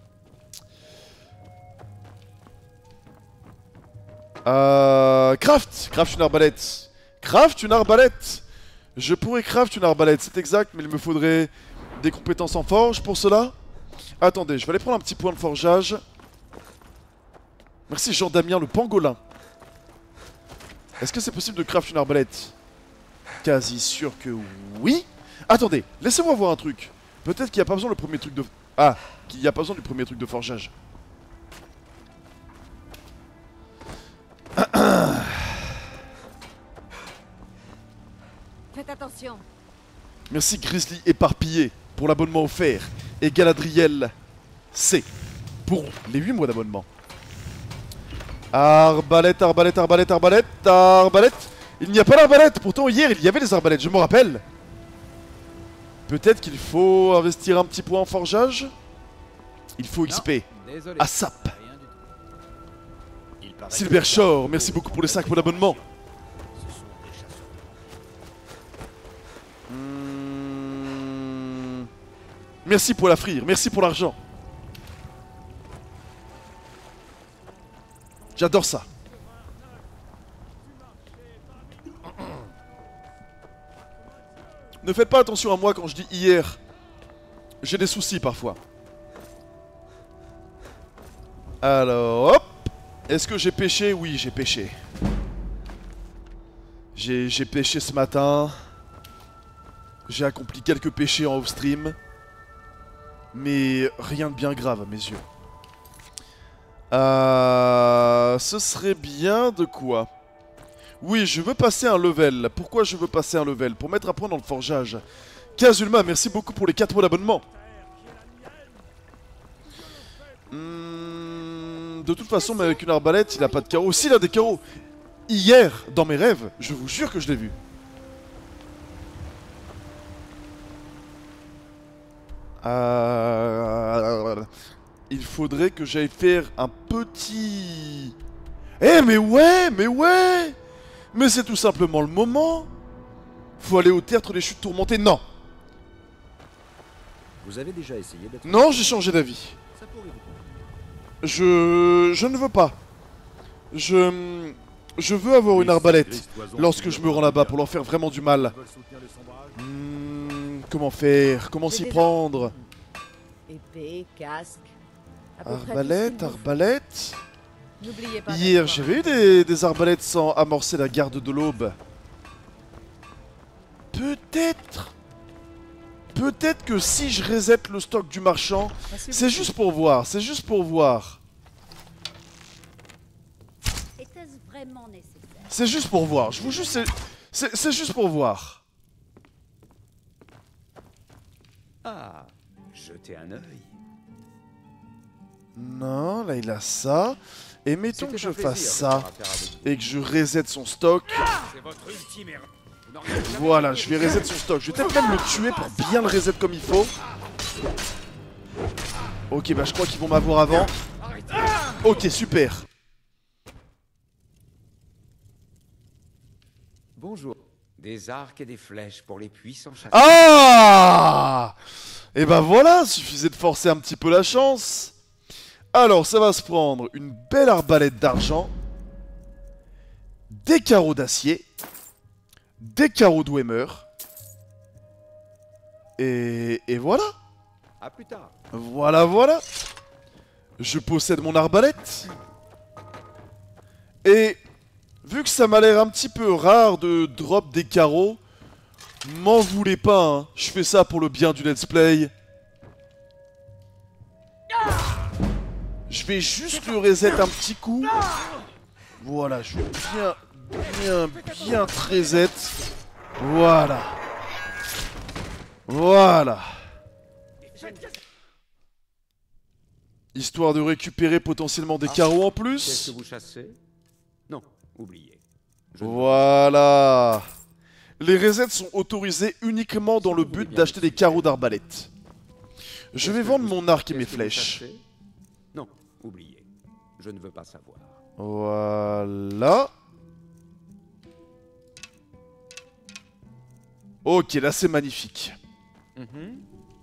Euh... Craft. Craft une arbalète. Craft une arbalète. Je pourrais craft une arbalète, c'est exact, mais il me faudrait des compétences en forge pour cela. Attendez, je vais aller prendre un petit point de forgeage. Merci Jean-Damien le pangolin. Est-ce que c'est possible de craft une arbalète? Quasi sûr que oui. Attendez, laissez-moi voir un truc. Peut-être qu'il n'y a pas besoin le premier truc de... Ah, qu'il n'y a pas besoin du premier truc de forgeage. Faites attention. Merci Grizzly éparpillé pour l'abonnement offert. Et Galadriel C pour les huit mois d'abonnement. Arbalète, arbalète, arbalète, arbalète, arbalète. Il n'y a pas d'arbalète. Pourtant hier il y avait des arbalètes, je me rappelle. Peut-être qu'il faut investir un petit point en forgeage. Il faut X P. Désolé. ASAP. Rien du tout. Il paraît que Silvershore, les merci gardes de beaucoup pour les cinq mois l'Aube d'abonnement. Ce sont des chasseurs. Hmm. Merci pour la frire, merci pour l'argent. J'adore ça. Ne faites pas attention à moi quand je dis hier. J'ai des soucis parfois. Alors, hop. Est-ce que j'ai pêché? Oui, j'ai pêché. J'ai j'ai pêché ce matin. J'ai accompli quelques péchés en off-stream. Mais rien de bien grave à mes yeux. Euh, ce serait bien de quoi? Oui, je veux passer un level. Pourquoi je veux passer un level? Pour mettre un point dans le forgeage. Kazulma, merci beaucoup pour les quatre mois d'abonnement. Hmm, de toute façon, mais avec une arbalète, il a pas de carreaux. Si, il a des carreaux. Hier, dans mes rêves, je vous jure que je l'ai vu. Euh... Il faudrait que j'aille faire un petit... Eh mais ouais, mais ouais. Mais c'est tout simplement le moment. Faut aller au théâtre des chutes tourmentées. Non. Vous avez déjà essayé d'être... Non, j'ai changé d'avis. Ça pourrait vous convenir. Je... Je ne veux pas. Je... Je veux avoir une arbalète lorsque je me rends là-bas pour leur faire vraiment du mal. Ils veulent soutenir les sombrages. Hmm, comment faire? Comment J'ai s'y des prendre? Épée, casque. À peu près tout ce qu'il Arbalète, vous faut. arbalète. N'oubliez pas. Hier, d'accord. j'avais eu des, des arbalètes sans amorcer la garde de l'aube. Peut-être... Peut-être que si je reset le stock du marchand, c'est juste pour voir, c'est juste pour voir. Était-ce vraiment nécessaire? C'est juste pour voir, je vous jure, c'est... C'est c'est juste pour voir. Ah, jetez un œil. Non, là il a ça. Et mettons que C'était je un plaisir fasse de ça faire affaire avec vous. et que je reset son stock. C'est votre ultime erreur. Vous n'auriez jamais Voilà, dû je vais reset son stock. Je vais peut-être même le tuer pour bien le reset comme il faut. Ok, bah je crois qu'ils vont m'avoir avant. Ok, super. Bonjour. Des arcs et des flèches pour les puissants chasseurs. Ah! Et bah voilà, suffisait de forcer un petit peu la chance. Alors, ça va se prendre une belle arbalète d'argent, des carreaux d'acier, des carreaux d'Wemmer, et, et voilà. À plus tard. Voilà, voilà. Je possède mon arbalète. Et vu que ça m'a l'air un petit peu rare de drop des carreaux, m'en voulez pas, hein. Je fais ça pour le bien du let's play. Je vais juste le reset un petit coup. Voilà, je vais bien, bien, bien te reset. Voilà. Voilà. Histoire de récupérer potentiellement des Ah. carreaux en Qu'est-ce plus. que vous chassez? Non, oubliez. Je- Voilà. Les resets sont autorisés uniquement dans le but d'acheter des carreaux d'arbalète. Je Qu'est-ce vais que vendre vous- mon arc et qu'est-ce mes que vous flèches. chassez? Non, oubliez. Je ne veux pas savoir. Voilà. Ok, là c'est magnifique. Mhm.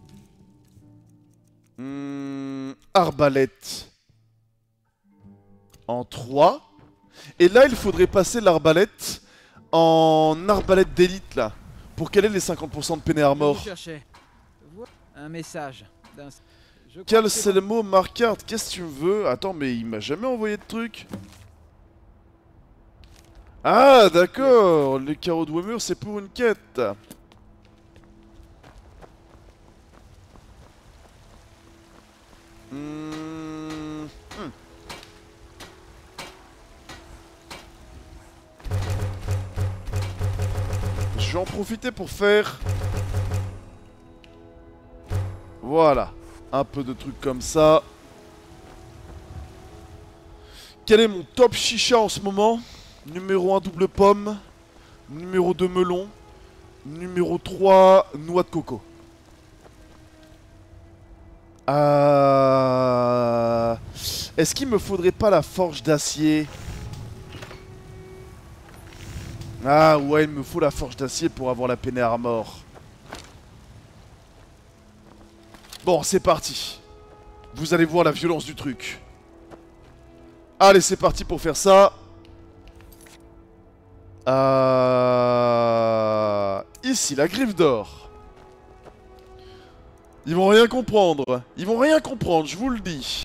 Hmm, arbalète. En trois. Et là, il faudrait passer l'arbalète en arbalète d'élite, là. Pour qu'elle ait les cinquante pour cent de peine et Je armor. vous cherchais. Voilà un message. d'un- Je crois Quel que c'est bon. le mot Markart? Qu'est-ce que tu veux? Attends, mais il m'a jamais envoyé de truc. Ah, d'accord. Les carreaux de Wemmer, c'est pour une quête. Hmm, hmm. Je vais en profiter pour faire... Voilà. Un peu de trucs comme ça. Quel est mon top chicha en ce moment? Numéro un, double pomme. Numéro deux, melon. Numéro trois, noix de coco. Euh... Est-ce qu'il me faudrait pas la forge d'acier? Ah ouais, il me faut la forge d'acier pour avoir la peine et armor. Bon, c'est parti. Vous allez voir la violence du truc. Allez, c'est parti pour faire ça. Euh... Ici, la griffe d'or. Ils vont rien comprendre. Ils vont rien comprendre, je vous le dis.